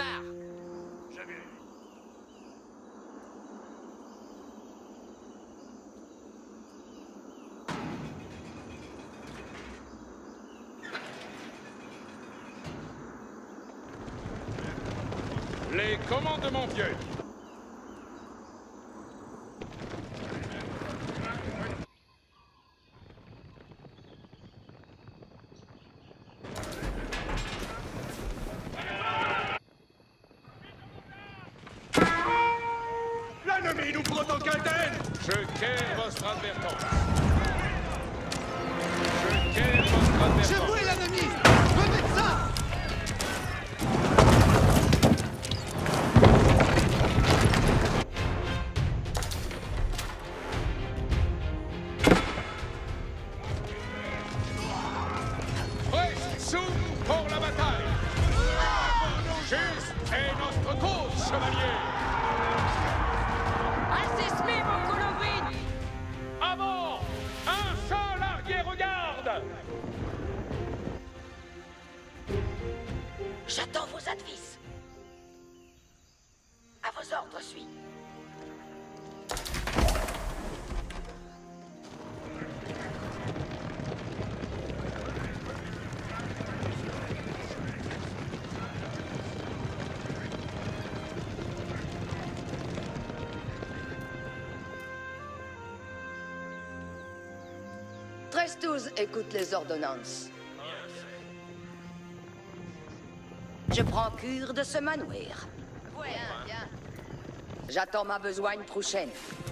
S5: Les commandements vieux.
S4: L'ennemi nous prend en quintaine.
S5: Je quière votre advertance. Je quière votre advertance.
S9: Je vois l'ennemi. Venez de ça.
S5: Prêts pour la bataille. Juste est notre cause, chevalier.
S1: Assistez mon Golovin.
S5: Avant, un seul arrière-garde.
S1: J'attends vos advices. À vos ordres, suis. Trestus écoute les ordonnances. Je prends cure de ce manoir. Bien, bien. J'attends ma besogne prochaine.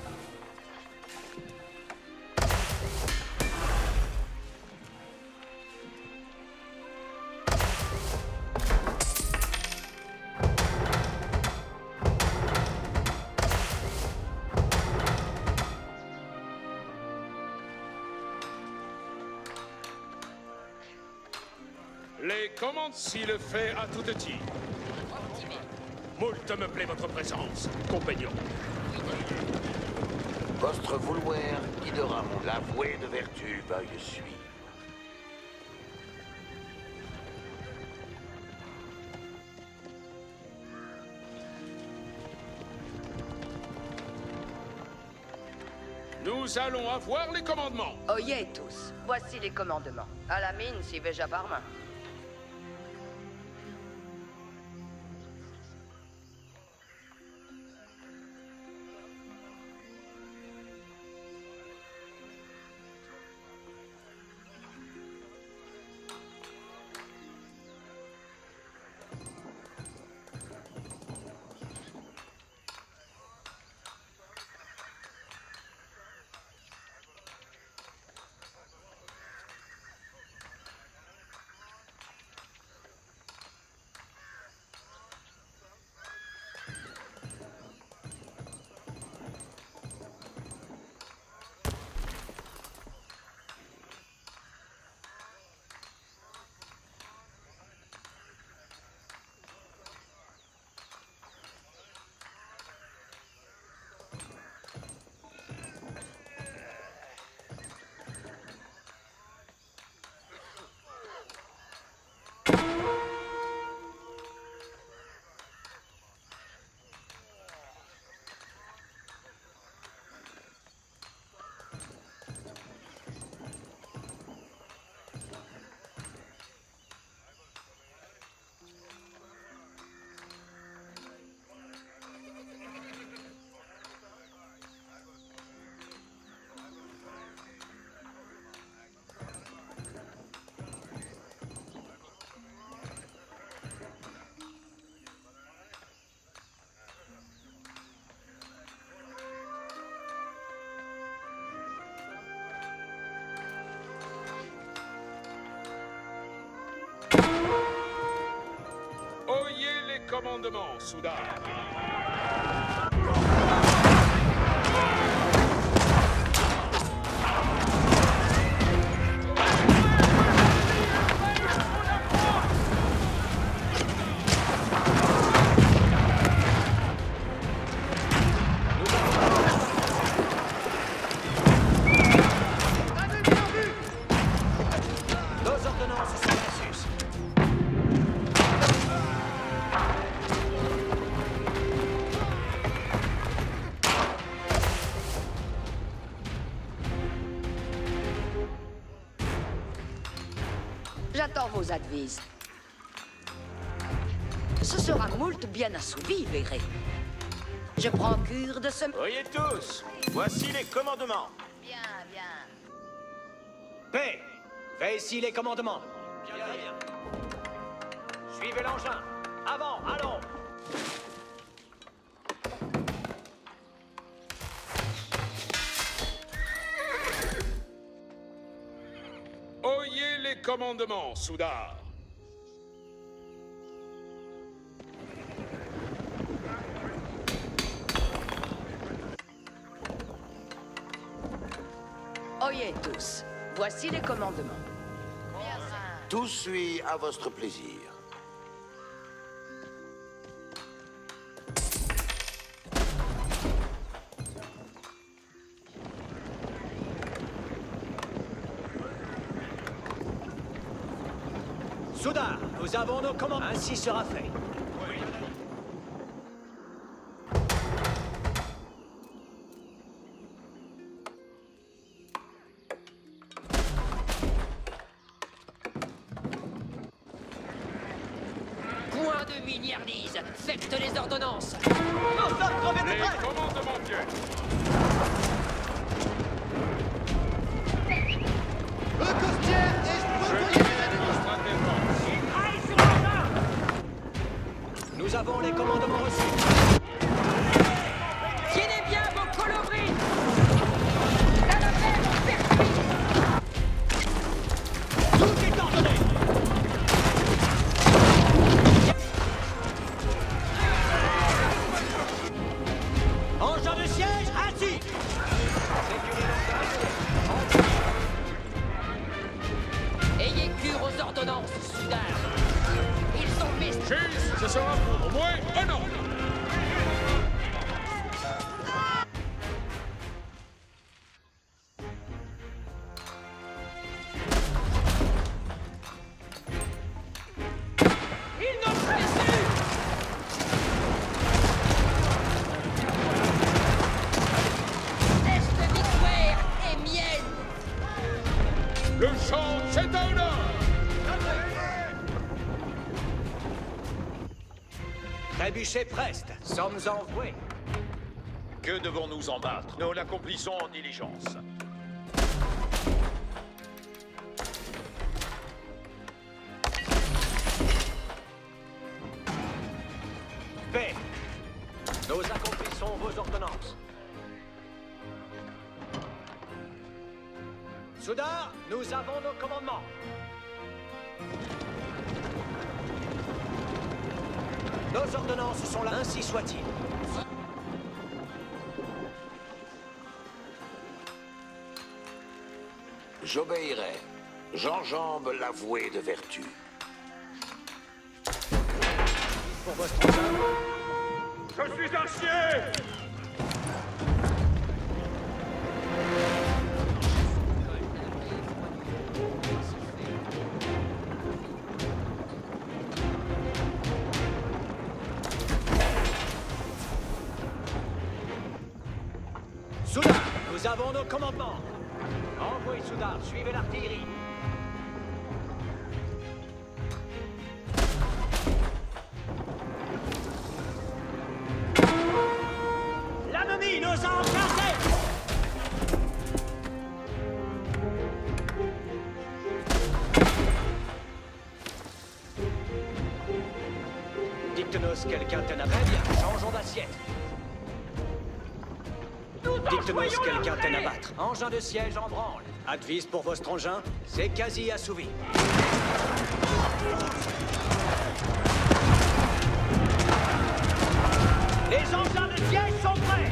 S5: Les commandes si le fait à tout petit. Moult me plaît votre présence, compagnon.
S8: Votre vouloir guidera mon avoué de vertu, veuille suivre.
S5: Nous allons avoir les commandements.
S1: Oyez tous, voici les commandements. À la mine, si veja par main.
S5: Oyez les commandements, Soudard.
S6: Nos ordonnances sont en sus.
S1: J'attends vos advises. Ce sera moult bien assouvi, verrez. Je prends cure de ce...
S6: Oyez tous, voici les commandements.
S1: Bien, bien.
S6: Paix, fais ici les commandements. Bien, bien. Suivez l'engin. Avant, allons.
S5: Oyez les commandements, Soudard.
S1: Oyez tous, voici les commandements.
S8: Tout suit à votre plaisir.
S6: Soudard, nous avons nos commandements. Ainsi sera fait.
S1: Point de mignardise, faites les ordonnances.
S5: Les commandements viennent.
S9: Le costière est
S5: Je dis administrativement.
S6: Nous avons les commandements reçus.
S1: Tienez bien vos colibris. À la mer, on percuit.
S6: Tout est ordonné. Engin de siège, ainsi.
S5: Le champ, c'est un honneur!
S10: Trébuchet Prest, sommes envoués.
S5: Que devons-nous en battre? Nous l'accomplissons en diligence.
S10: Paix. Nous accomplissons vos ordonnances. Soudain, nous avons nos commandements. Nos ordonnances sont là, ainsi soit-il.
S8: J'obéirai. J'enjambe l'avoué de vertu.
S10: Pour votre honneur.
S5: Je suis un chien!
S10: Soudard, nous avons nos commandements. Envoyez Soudard, suivez l'artillerie. L'ennemi nous a embrassés. Dicte-nous quelqu'un tenait. Très bien, changeons d'assiette. Dicte-nous quelqu'un t'en abattre. Engin de siège en branle. Advise pour vos engins, c'est quasi assouvi. Les engins de siège sont prêts.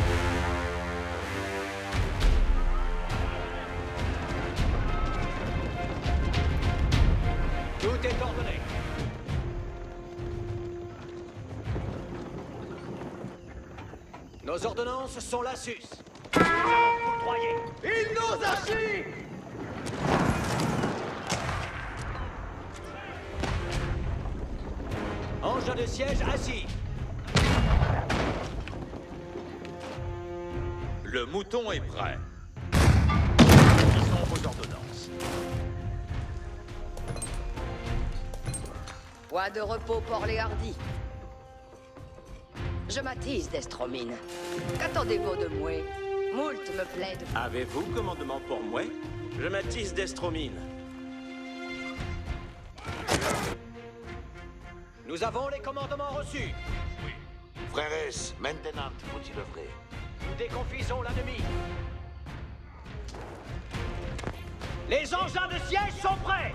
S10: Tout est ordonné. Nos ordonnances sont la sus. Vous le croyez?
S9: Il nous a su!
S10: Engin de siège assis.
S5: Le mouton est prêt. Ils sont vos ordonnances.
S1: Point de repos pour les hardis. Je m'attise d'Estromine. Qu'attendez-vous de moi? Moult me plaide.
S6: Avez-vous commandement pour moi? Je m'attise d'Estromine.
S10: Nous avons les commandements reçus.
S8: Frères, maintenant faut-il œuvrer.
S10: Nous déconfisons l'ennemi. Les engins de siège sont prêts.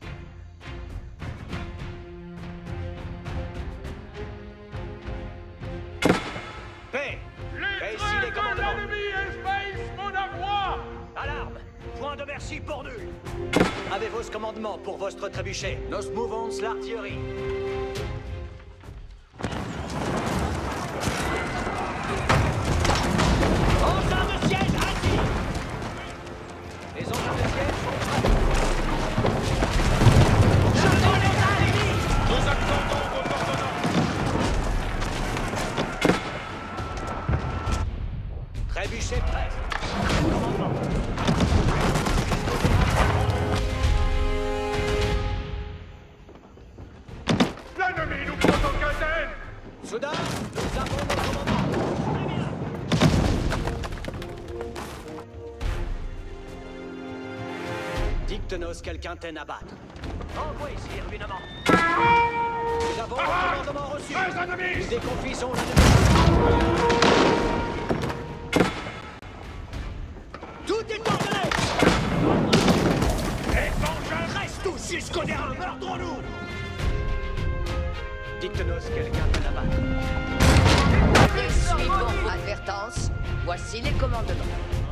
S10: Paix. Paix ici les commandements.
S5: L'ennemi espèce monarrois!
S10: Alarme. Point de merci pour nul. Avez-vous ce commandement pour votre trébuchet? Nos mouvons l'artillerie. Engins de siège assis. Les engins de siège sont prêts. J'attends les ennemis.
S5: Nous attendons vos ordonnances.
S10: Trébuchet prêt. Commandement.
S5: L'ennemi nous prend en quinzaine!
S10: Soudain, nous avons nos commandements. Très bien. Dicte-nous quelqu'un t'en abattre. Envoyez, sire, évidemment. Nous avons nos commandements reçus. Nous déconfisons l'ennemi. Tout est ordonné.
S5: Les engins!
S10: Reste tous jusqu'au dernier. Meurtrons-nous. Dicte-nous quelqu'un t'en abattre.
S1: Je suis bon. Advertence. Voici les commandements.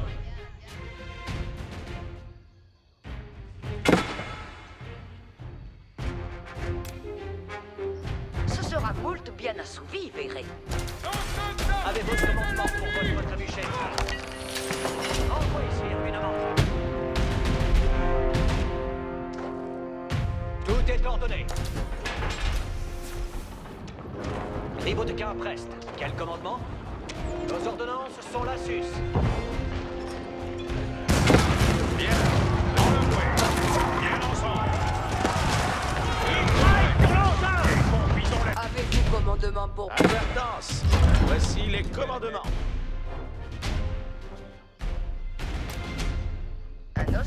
S1: Ce sera moult bien assouvi, verrez.
S10: Avez-vous ce commandement pour votre trébuchet? Envoyez, sire, évidemment. Tout est ordonné. Ribaudequin Prest. Quel commandement? Nos ordonnances sont la sus.
S5: Bien, dans le fouet.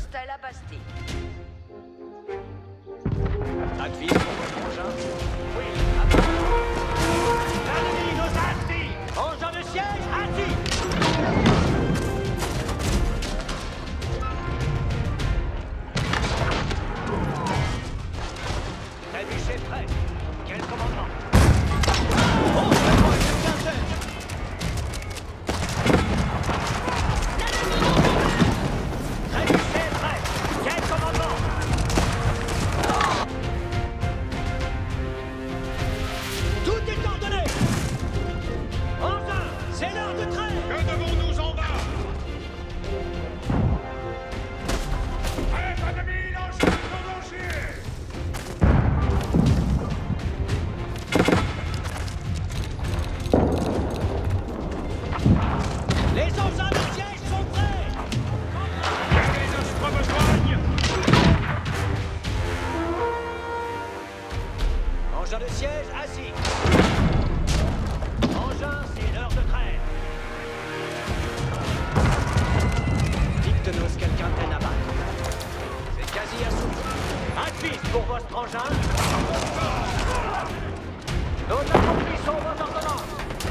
S1: Restez la Bastille.
S10: Advis pour votre engin? Oui, l'ennemi nous assis! Engin de siège, assis! Trébuchet prêt. Quel commandement? Oh, vraiment, quelqu'un fait! Trébuchet prêt. Quel commandement? Tout est ordonné! Engin, c'est l'heure de trêve!
S5: Que devons-nous en bas? Prêt, ennemi, lancez le lancier!
S10: Les engins de siège sont prêts!
S5: Les astres me joignent!
S10: Engin de siège, assis! Engin, c'est l'heure de trêve! Dites-nous quelqu'un peine à battre. C'est quasi assoupi. Advis pour votre engin! Nous accomplissons vos ordonnances!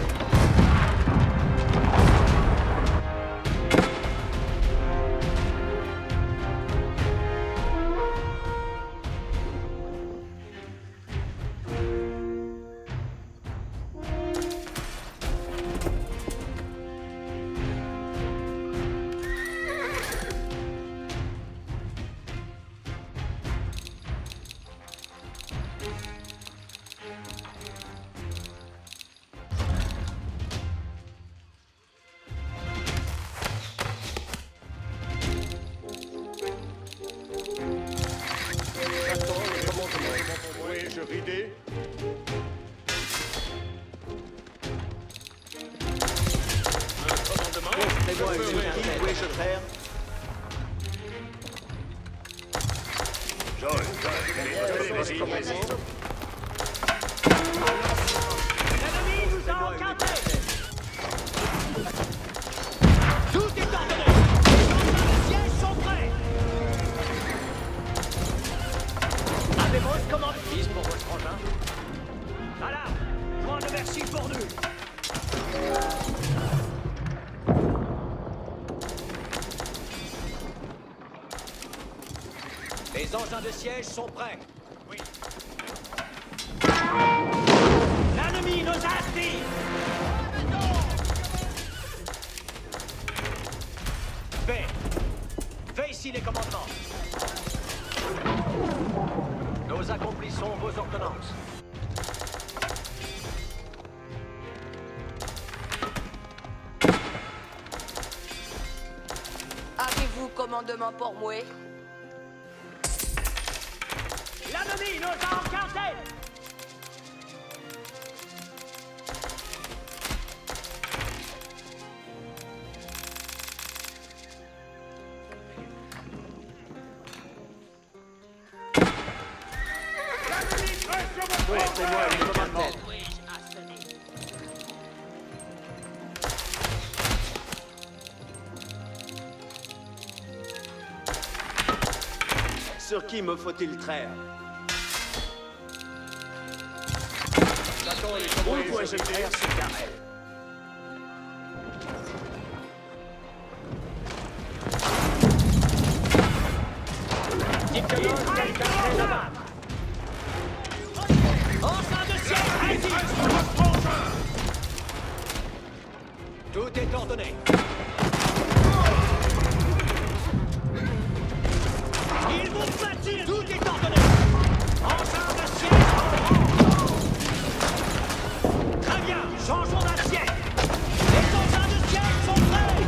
S4: Puis-je rider?
S6: Montrez-moi une équipe, puis-je traire?
S10: L'ennemi nous a encadrés! Tout est ordonné! Les sièges sont prêts! Avez-vous une commande fixe pour votre engin? Voilà! Point de merci pour nous! Les engins de siège sont prêts! Oui. L'ennemi nous aspire! Fais ici les commandements. Nous accomplissons vos ordonnances.
S1: Avez-vous commandement pour moi?
S10: L'ennemi nous a encadrés!
S6: Montrez-moi une commandement. Sur qui me faut-il traire? Où dois-je traire ce carré?
S10: Dites-nous quelqu'un est là-bas! Engin de siège, tout est ordonné. Ils vont bâtir. Tout est ordonné. Engin de siège en rang. Très bien, changeons d'assiette. Les engins de siège sont prêts.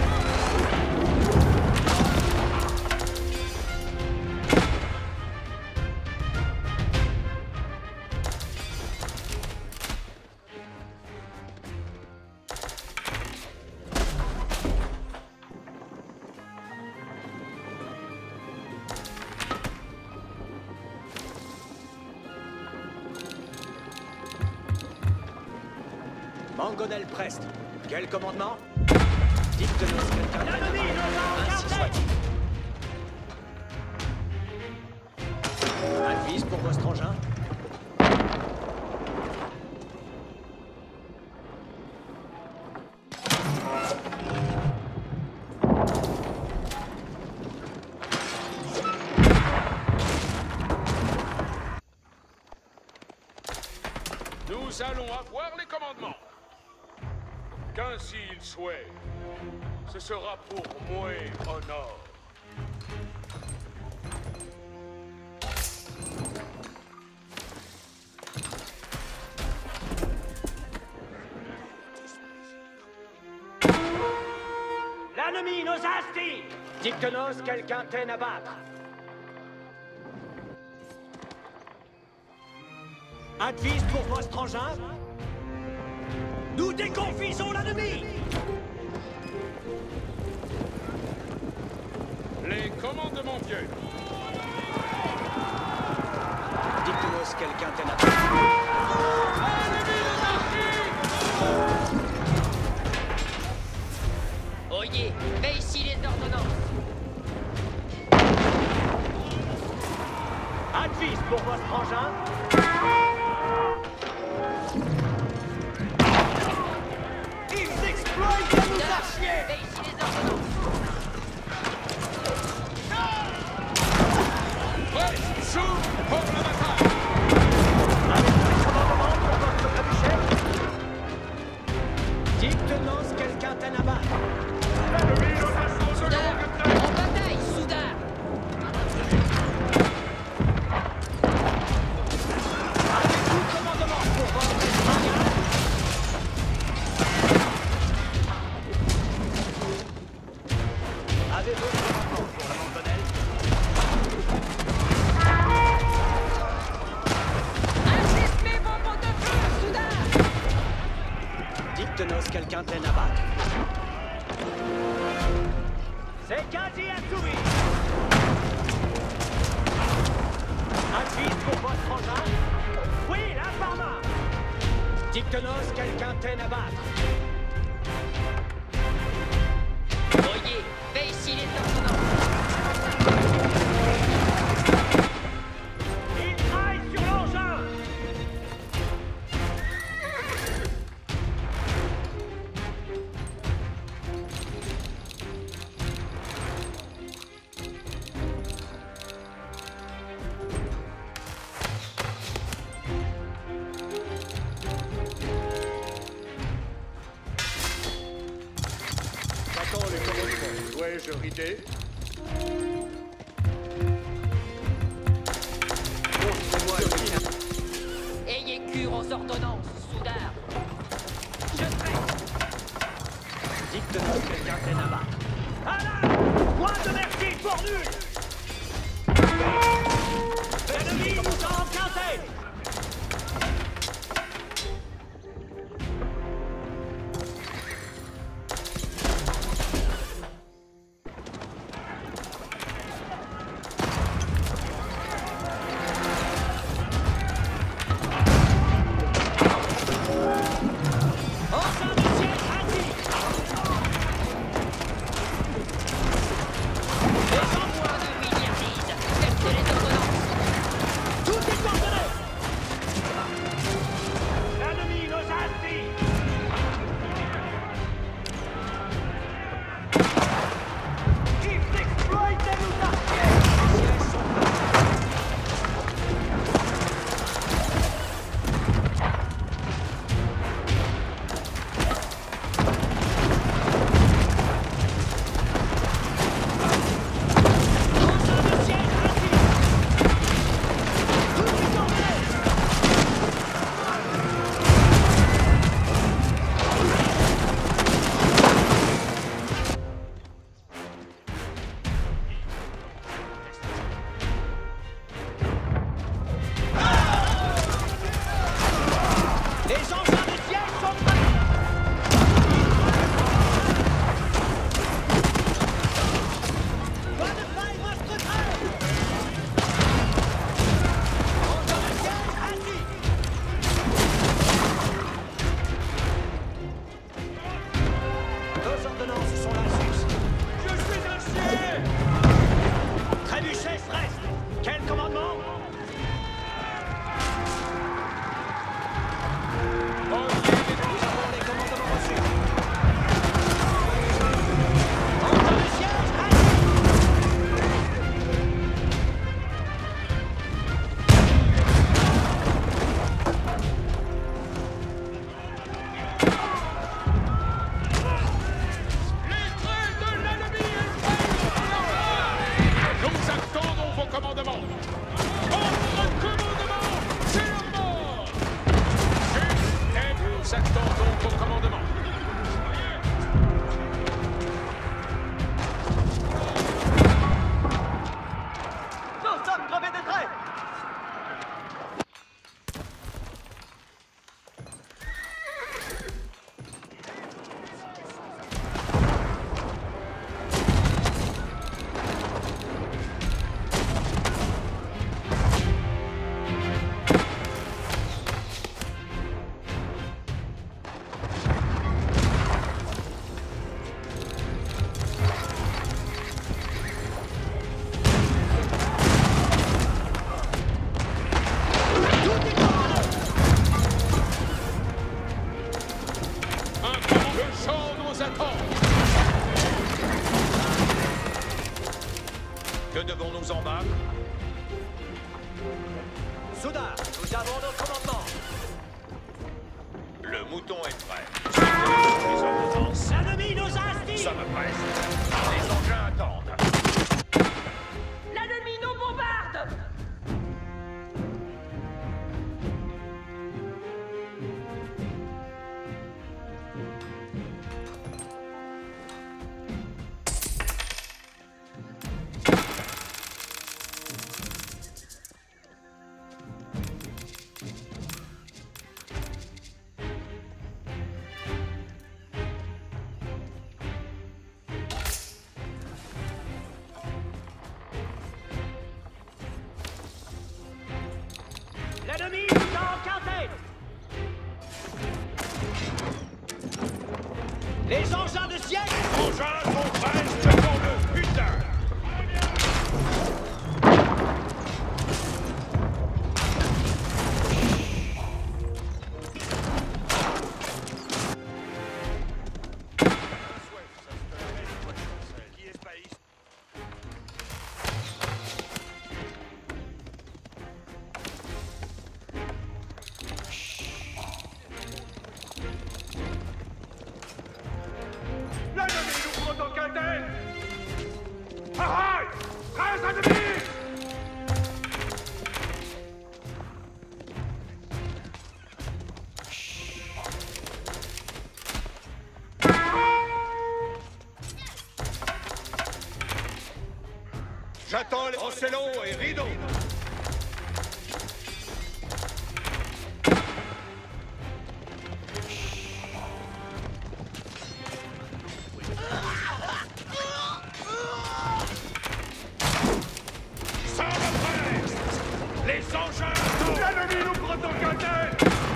S10: Mangonel Prest. Quel commandement? Dites-nous quelqu'un. L'ennemi nous a encadrés. Ainsi soit-il. votre engin.
S5: Nous allons avoir les commandements. Qu'ainsi il souhaite. Ce sera pour moi honneur.
S10: L'ennemi nous instille! Dictenos, quelqu'un t'aime à battre. Advis pour votre engin. Nous déconfisons l'ennemi!
S5: Les commandements viennent.
S10: Dictenos, quelqu'un t'aime à battre.
S1: Oyez, fais ici les ordonnances.
S10: Advis pour votre engin. Ils exploitent nos archiers!
S1: Fais ici les ordonnances.
S5: Prêt, s'ouvre pour la bataille.
S10: Avez-vous les commandements pour votre cabuchet? Dictenos, quelqu'un t'aime à battre.
S1: Soudard, en bataille, soudard.
S10: Avez-vous le commandement pour votre engin? Avez-vous le commandement pour la mangonelle?
S1: Assiste mes bonbons de feu, soudard.
S10: Dictenos, quelqu'un t'aime à battre. C'est quasi assouvi. Advis pour votre engin. Oui, là par main. Dictenos, quelqu'un t'aime à battre.
S1: Oyez, fais ici les ordonnances.
S10: Il traille sur l'engin.
S5: nous en battre?
S10: Soudard, nous avons nos commandements.
S5: Le mouton est prêt. Les ordonnances.
S10: L'ennemi nous a astis.
S5: Ça me presse. Les engins attendent.
S1: L'ennemi nous bombarde!
S10: L'ennemi nous a encantés. Les engins de siège.
S5: Engins sont presque pour le putain. L'ennemi nous prend en quintaine. Arrête! 13 ennemis! J'attends les Ocelot et Rideau. Ça me presse! Les engins! L'ennemi nous prend en quintaine!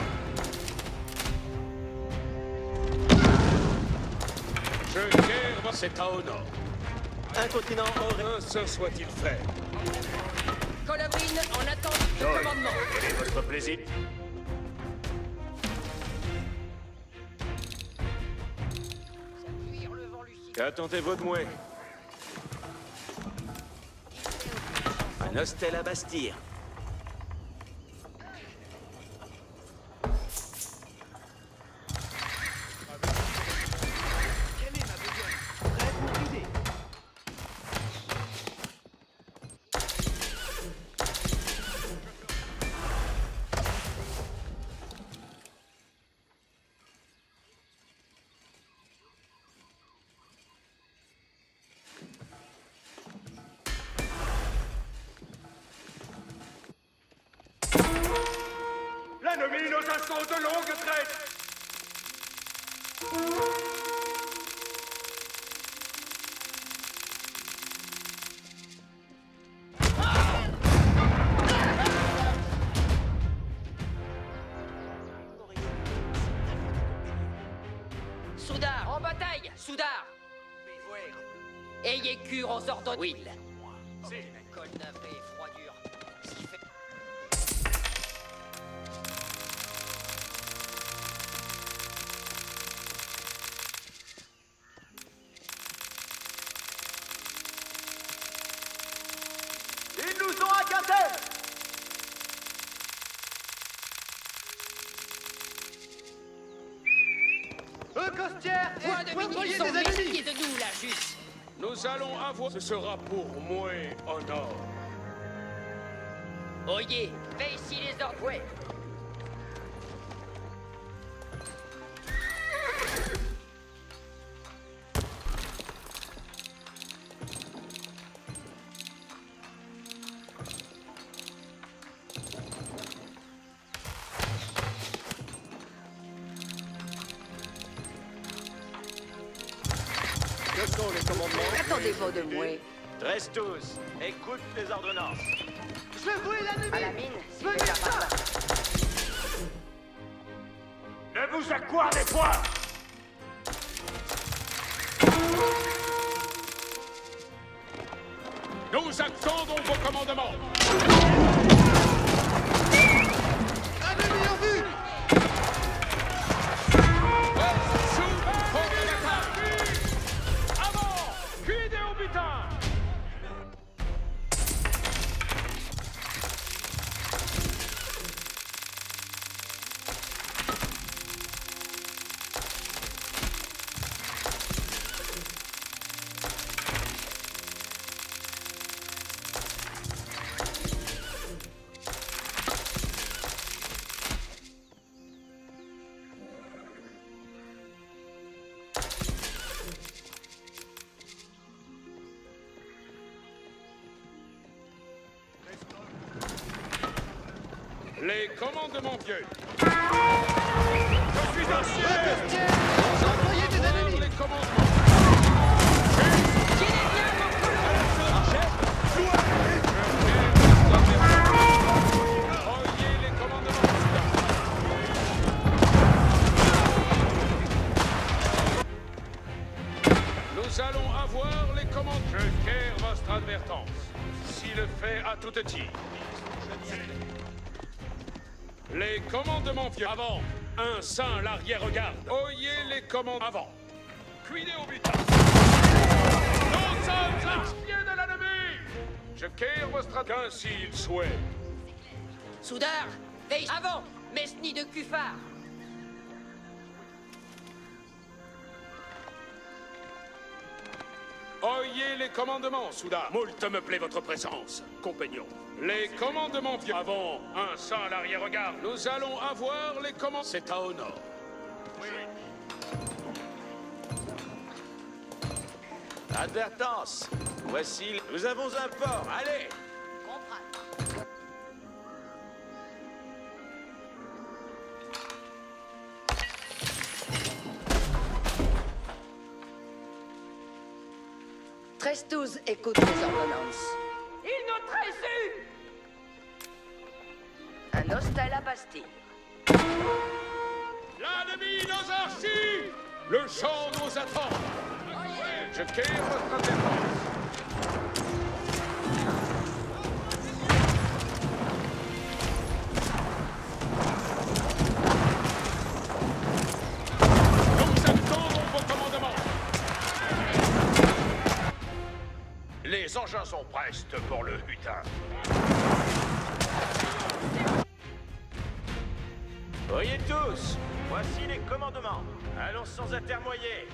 S5: Je guerre, c'est à au nord.
S10: Un continent aurait...
S5: Ce soit-il fait.
S1: Colobrine, en attente de commandement.
S5: Quel est votre plaisir?
S6: Qu'attendez-vous de moi? Un hostel à bastir.
S9: Quelle est ma besogne? Prêt pour l'idée.
S5: L'ennemi nous assaut de longue traite!
S1: Soudard, en bataille! Soudard! Ayez cure aux ordres Will. Col navré et froidure. Ce qui fait...
S9: Ils nous ont accatés. Costière et
S1: Point de
S9: poivrier
S1: munitions,
S9: des
S1: mais
S9: ennemis.
S1: qui est de nous, là, juste.
S5: Nous allons avoir... Ce sera pour moi au nord.
S1: Oyez, fais ici les ordres. Ouais.
S4: Que sont les commandements?
S1: Attendez-vous de moi.
S6: Reste tous. Écoute les ordonnances.
S9: Je vois l'ennemi.
S1: À la mine, si
S9: Venez
S1: c'est la
S9: ça.
S1: part.
S5: Ne vous accordez point! Nous attendons vos commandements!
S9: Ennemi en vue.
S5: Avant! Cuidez au butin! Les commandements vieux.
S3: Je suis un chef. J'ai envoyé des ennemis.
S5: Les commandements. Oyez les commandements. Nous allons avoir les commandements. Je guère votre advertance. Si le fait à tout tir. Les commandements vieux. Avant. Un saint l'arrière-garde. Oyez les commandements. Avant. Cuidez au butin. Nous sommes archers de l'ennemi. Je guère votre advertance s'il souhaite.
S1: Soudard, veille avant, mesni de Cuffard.
S5: Oyez les commandements, Soudard. Moult me plaît votre présence, compagnon. Les commandements vieux. Avant, un saint à l'arrière-garde. Nous allons avoir les commandements. C'est à honneur.
S6: Advertance. Voici... Nous avons un port. Allez.
S1: Comprends. Trestos écoute les ordonnances.
S7: Il nous trahit!
S1: Un hostel à Bastille.
S5: L'ennemi nos archis. Le champ nous attend. Je guère votre advertance. Nous attendons vos commandements. Les engins sont prestes pour le butin.
S6: Voyez tous. Voici les commandements. Allons sans atermoyer.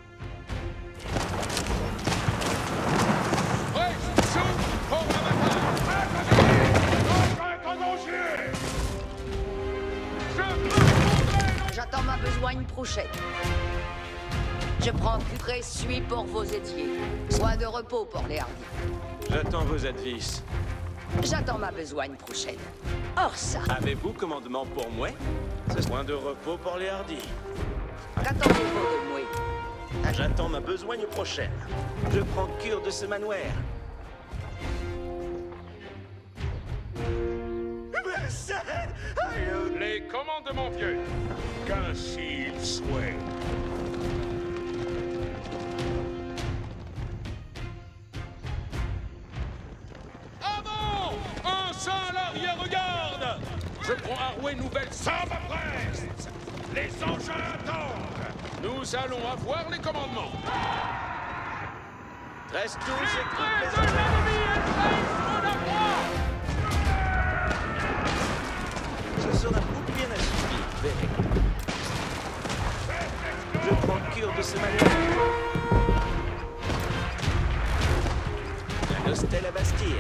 S5: Prêt, sous, pour la bataille. Notre est en danger. Je me répondrai.
S1: J'attends ma besogne prochaine. Je prends curé, suis pour vos édiers. Sois de repos pour les hardis.
S6: J'attends vos advices.
S1: J'attends ma besogne prochaine. Or ça,
S6: Avez-vous commandement pour moi? C'est soin de repos pour les hardis.
S1: qu'attendez-vous de moi?
S6: J'attends ma besogne prochaine. Je prends cure de ce manoir.
S5: Les commandements vieux. Qu'ainsi il souhaite. Avant! Un saint à l'arrière-garde! Je prends Arway nouvelle sabre à Brest! Les engins attendent! Nous allons avoir les commandements!
S6: Reste tous et
S5: Près
S6: toutes
S5: de
S6: les...
S5: l'ennemi est la croix!
S6: Ce sera beaucoup bien assouvi, verrez. Je prends cure de ce manoir. Un hostel à Bastille.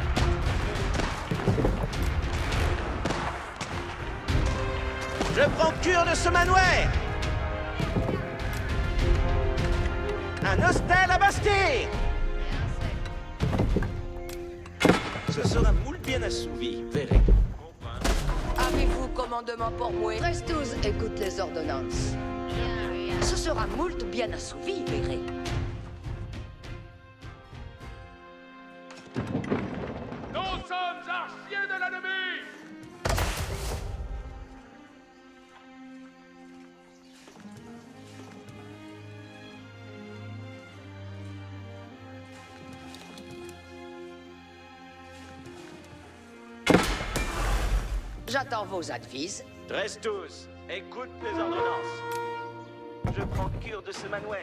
S6: Je prends cure de ce manoir. Un hostel à Bastille. Ce sera moult bien assouvi, verrez.
S1: Avez-vous commandement pour moi? Trestos écoute les ordonnances. Ce sera moult bien assouvi, verrez.
S5: Nous sommes archers de l'ennemi!
S1: J'attends vos advices.
S6: Reste tous, écoute les ordonnances. Je prends cure de ce manoir.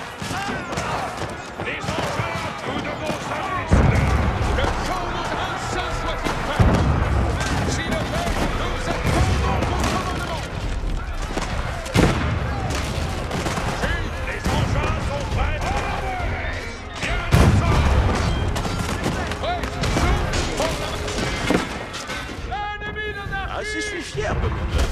S5: Les engins, nous devons saluer cela. Le champ nous un soit-il fait. Si le fait, nous attendons vos commandements. Si les engins sont prêts, bien ensemble. Prêt, sous, pour la... L'ennemi nous a...
S6: Ah, si je suis fier, commandeur.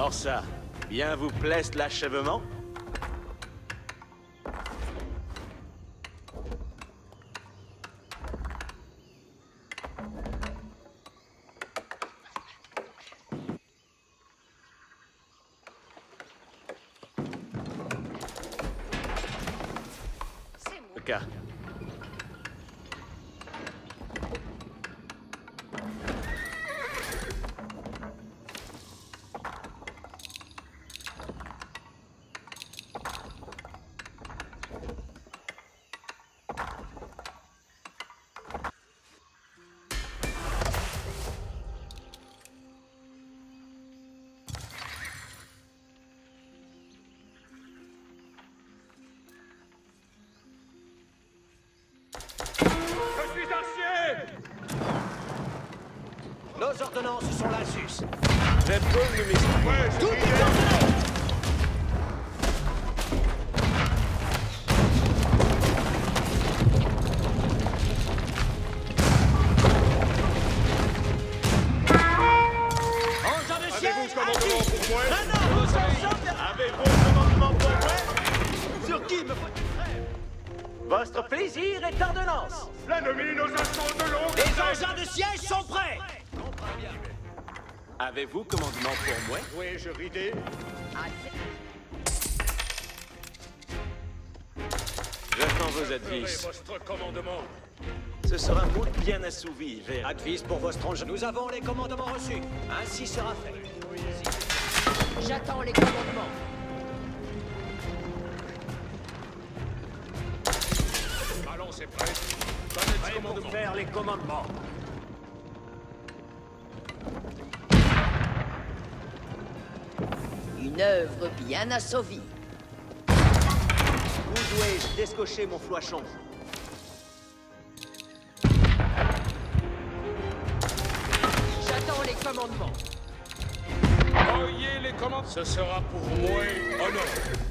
S2: Alors ça, bien vous plaise l'achèvement? Le cas.
S10: Nos ordonnances sont là, sus.
S2: J'épaule le mystère.
S10: Tout est ordonné. Engin de siège,
S5: Avez-vous commandement pour moi?
S2: Avez-vous commandement pour moi?
S10: Sur qui me faut-il trêve?
S6: Votre plaisir est ordonnance.
S5: L'ennemi nous assaut de longue
S10: Les
S5: distance.
S10: engins de siège sont prêts.
S2: Avez-vous commandement pour moi?
S4: Oui-je rider?
S2: J'attends vos
S5: Ferez
S2: advices.
S5: votre commandement.
S2: Ce sera moult bien assouvi, vers.
S10: Advice pour vos stranges. Nous avons les commandements reçus. Ainsi sera fait.
S1: J'attends les commandements.
S5: Allons, c'est prêt. Donnez
S10: Prêt
S5: ce
S10: pour
S5: commandement.
S10: faire les commandements.
S1: Une œuvre bien assouvie.
S6: Où dois-je descocher mon floachon?
S1: J'attends les commandements.
S5: Oyez les commandes. Ce sera pour moi honneur.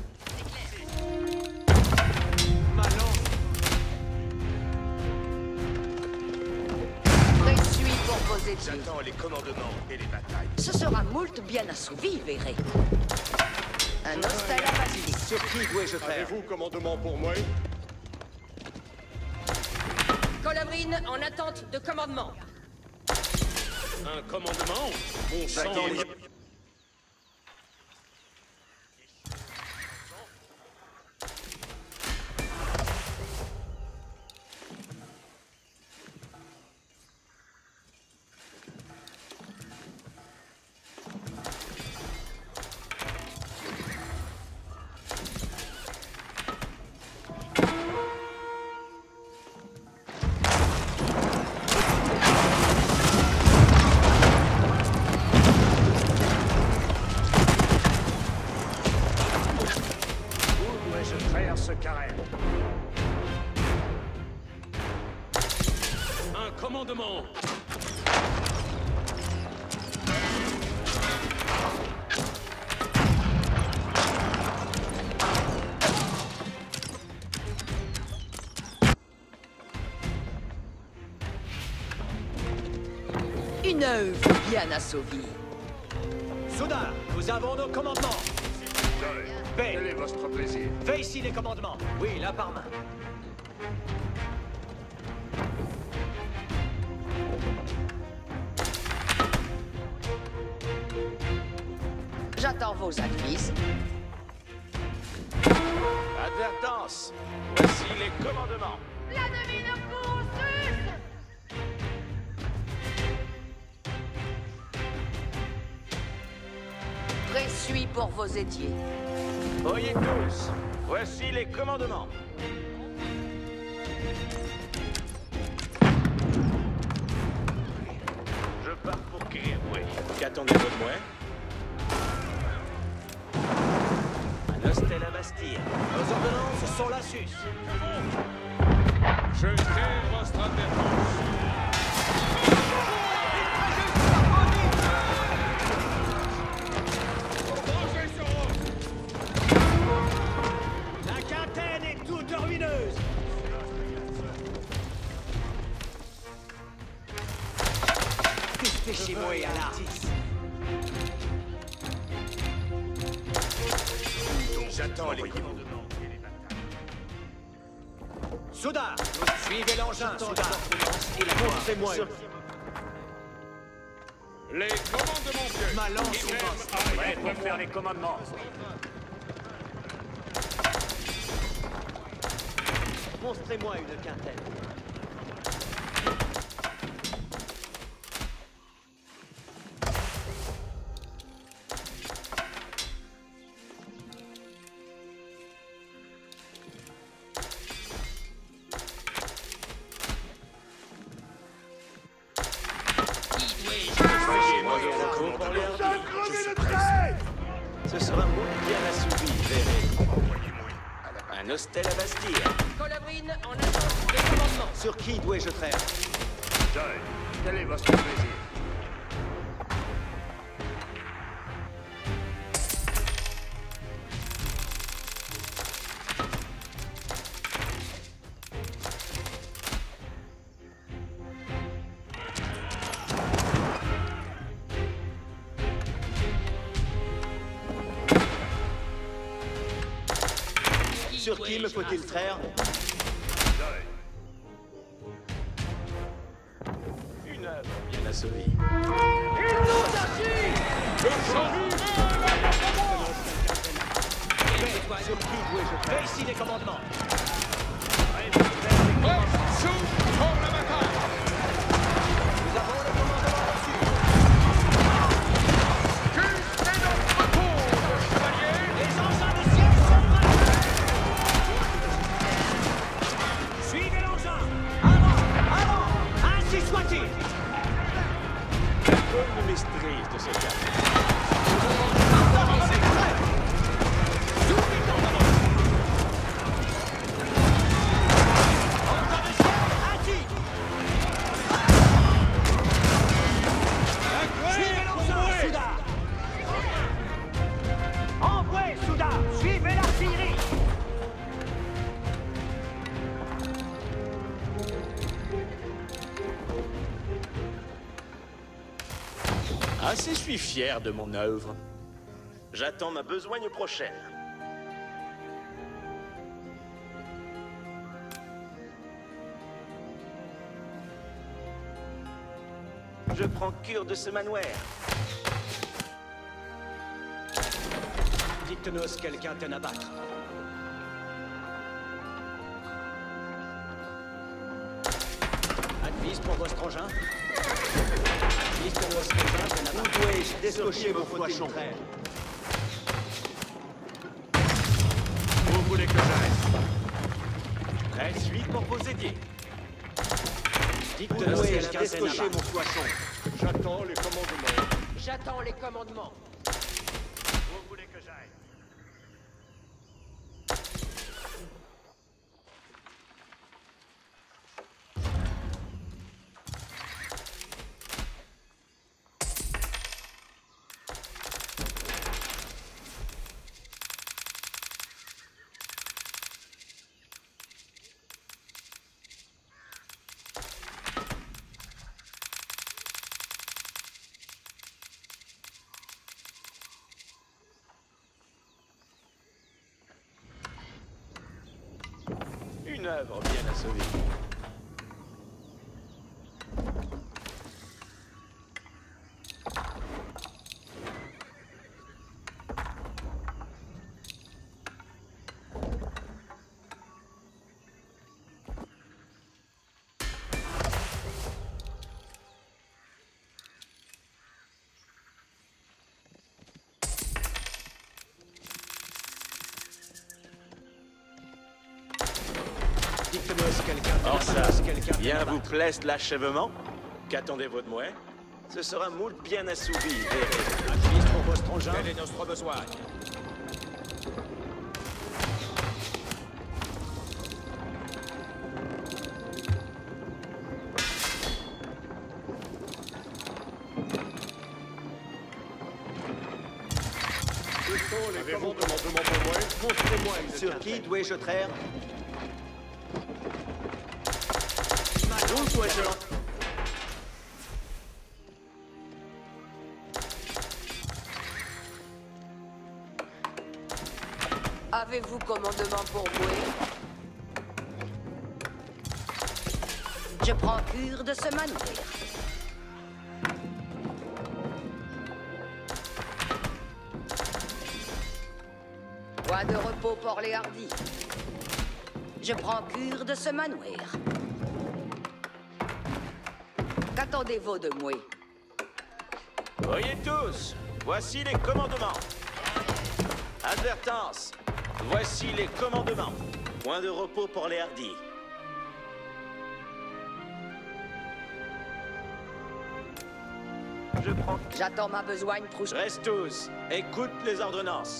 S1: Présuis pour vos étiers.
S5: J'attends les commandements et les batailles.
S1: Ce sera moult bien assouvi, verrez. Un hostel à basilic.
S6: Sur qui dois-je faire?
S4: Avez-vous commandement pour moi?
S1: Colobrine en attente de commandement.
S5: Un commandement? Mon sang
S4: J'attends
S5: est...
S4: les...
S5: Où dois-je faire ce carême? Un commandement.
S1: Une œuvre bien assouvie.
S10: Soudain, nous avons nos commandements.
S5: Quel est
S10: B.
S5: votre plaisir?
S10: Fais ici les commandements. Oui, là par main.
S1: J'attends vos advices.
S2: Advertence. Voici les commandements.
S7: L'ennemi ne court sus.
S1: Présuis pour vos étiers.
S2: Oyez tous. Voici les commandements. Je pars pour Kirway. Qu'attendez-vous de moi?
S6: Un hostel à Bastille.
S10: Nos ordonnances sont là, sus.
S5: Je tire votre advertence. Rangez sur eux.
S10: La quintaine est toute ruineuse. Dépêchez-moi à l'artiste.
S8: J'attends les commandements.
S10: Souda, suivez l'engin, Souda. Montrez-moi.
S5: Les commandements vieux.
S10: Ma lance au poste.
S5: Prêt pour faire les commandements.
S10: Montrez-moi une quintaine.
S6: Ce sera un monde bien assouvi, verrez. Un hostel à Bastille.
S1: Colabrine en attente de commandement.
S10: Sur qui dois-je traire?
S8: Quel est votre plaisir?
S10: Sur qui me faut-il traire?
S6: Une œuvre bien assouvie.
S10: Sur qui dois-je traire?
S6: Ici les commandements.
S5: Sous pour la bataille.
S10: Nous avons le commandement reçu.
S5: Jusqu'à notre tour, chevalier.
S10: Les engins de siège sont prêts. Suivez l'engin. Avant, ainsi soit-il.
S6: La bonne maîtrise de ce cas. Assez suis fier de mon œuvre. J'attends ma besogne prochaine. Je prends cure de ce manoir.
S10: Dites-nous ce quelqu'un t'en abattre. Advise pour votre engin. Dites-nous ce quelqu'un t'en abattre. Où dois-je descocher mon poisson?
S6: Vous voulez que j'arrête? Elle suit pour vos aidés.
S10: Dites-nous ce quelqu'un t'en abattre.
S4: mon poisson. J'attends les commandements.
S1: J'attends les commandements.
S6: Vous voulez que j'arrête? Une œuvre bien assouvie.
S10: Dites-nous ce quelqu'un t'en
S6: Or ça,
S10: abattre. Ce quelqu'un t'en
S6: bien
S10: abattre.
S6: vous plaise l'achèvement? Qu'attendez-vous de moi? Ce sera moult bien assouvi, verrez.
S10: Advise pour votre engin.
S8: Quel est notre besoin?
S4: Les commandements pour moi. Montrez-moi une
S10: Sur qui dois-je traire?
S6: Où dois-je
S1: Avez-vous commandement pour moi? Je prends cure de ce manoir. Point de repos pour les hardis. Je prends cure de ce manoir. Qu'attendez-vous de moi?
S6: Voyez tous, voici les commandements. Advertence, voici les commandements. Point de repos pour les hardis. Je prends...
S1: J'attends ma besogne pour...
S6: Reste tous, écoute les ordonnances.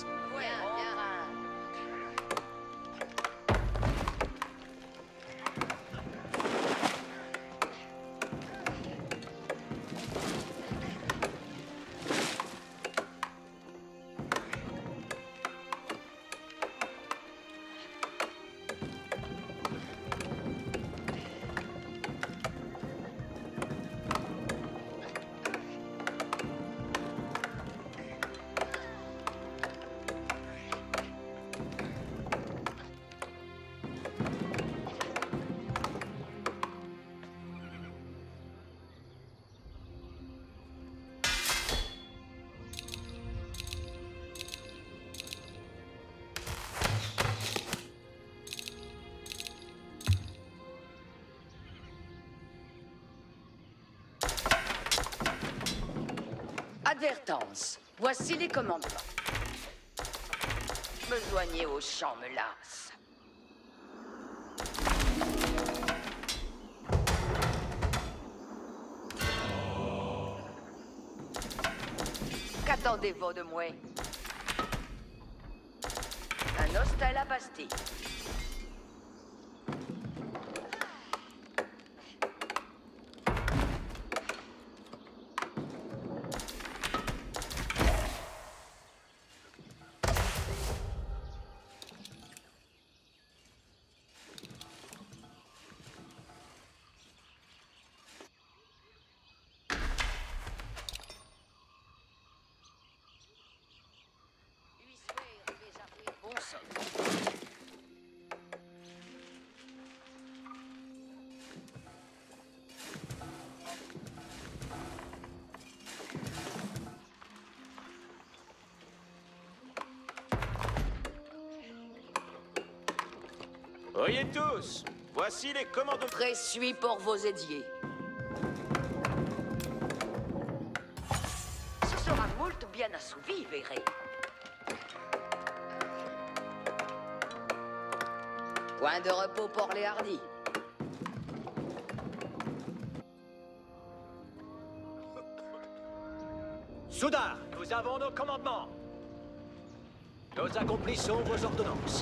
S1: Advertence. Voici les commandements. Me joigner au champ me lasse. Qu'attendez-vous de moi? Un hostel à Bastille.
S6: Voyez tous, voici les commandements.
S1: Présuis pour vos édiers. Ce sera moult bien assouvi, verrez. Point de repos pour les hardis.
S10: Soudard, nous avons nos commandements. Nous accomplissons vos ordonnances.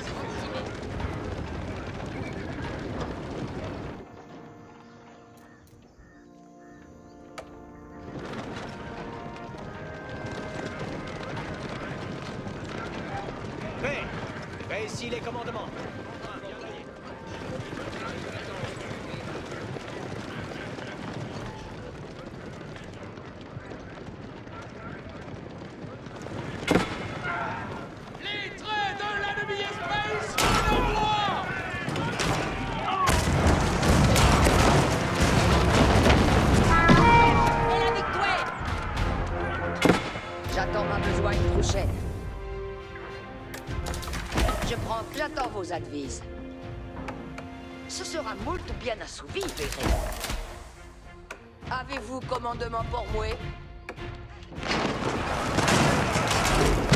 S10: Ici les commandements.
S5: Les traits de l'ennemi Space sont en droit.
S1: Et la victoire! J'attends ma besogne prochaine. J'attends vos advises. Ce sera moult bien assouvi, verrez. Avez-vous commandement pour moi?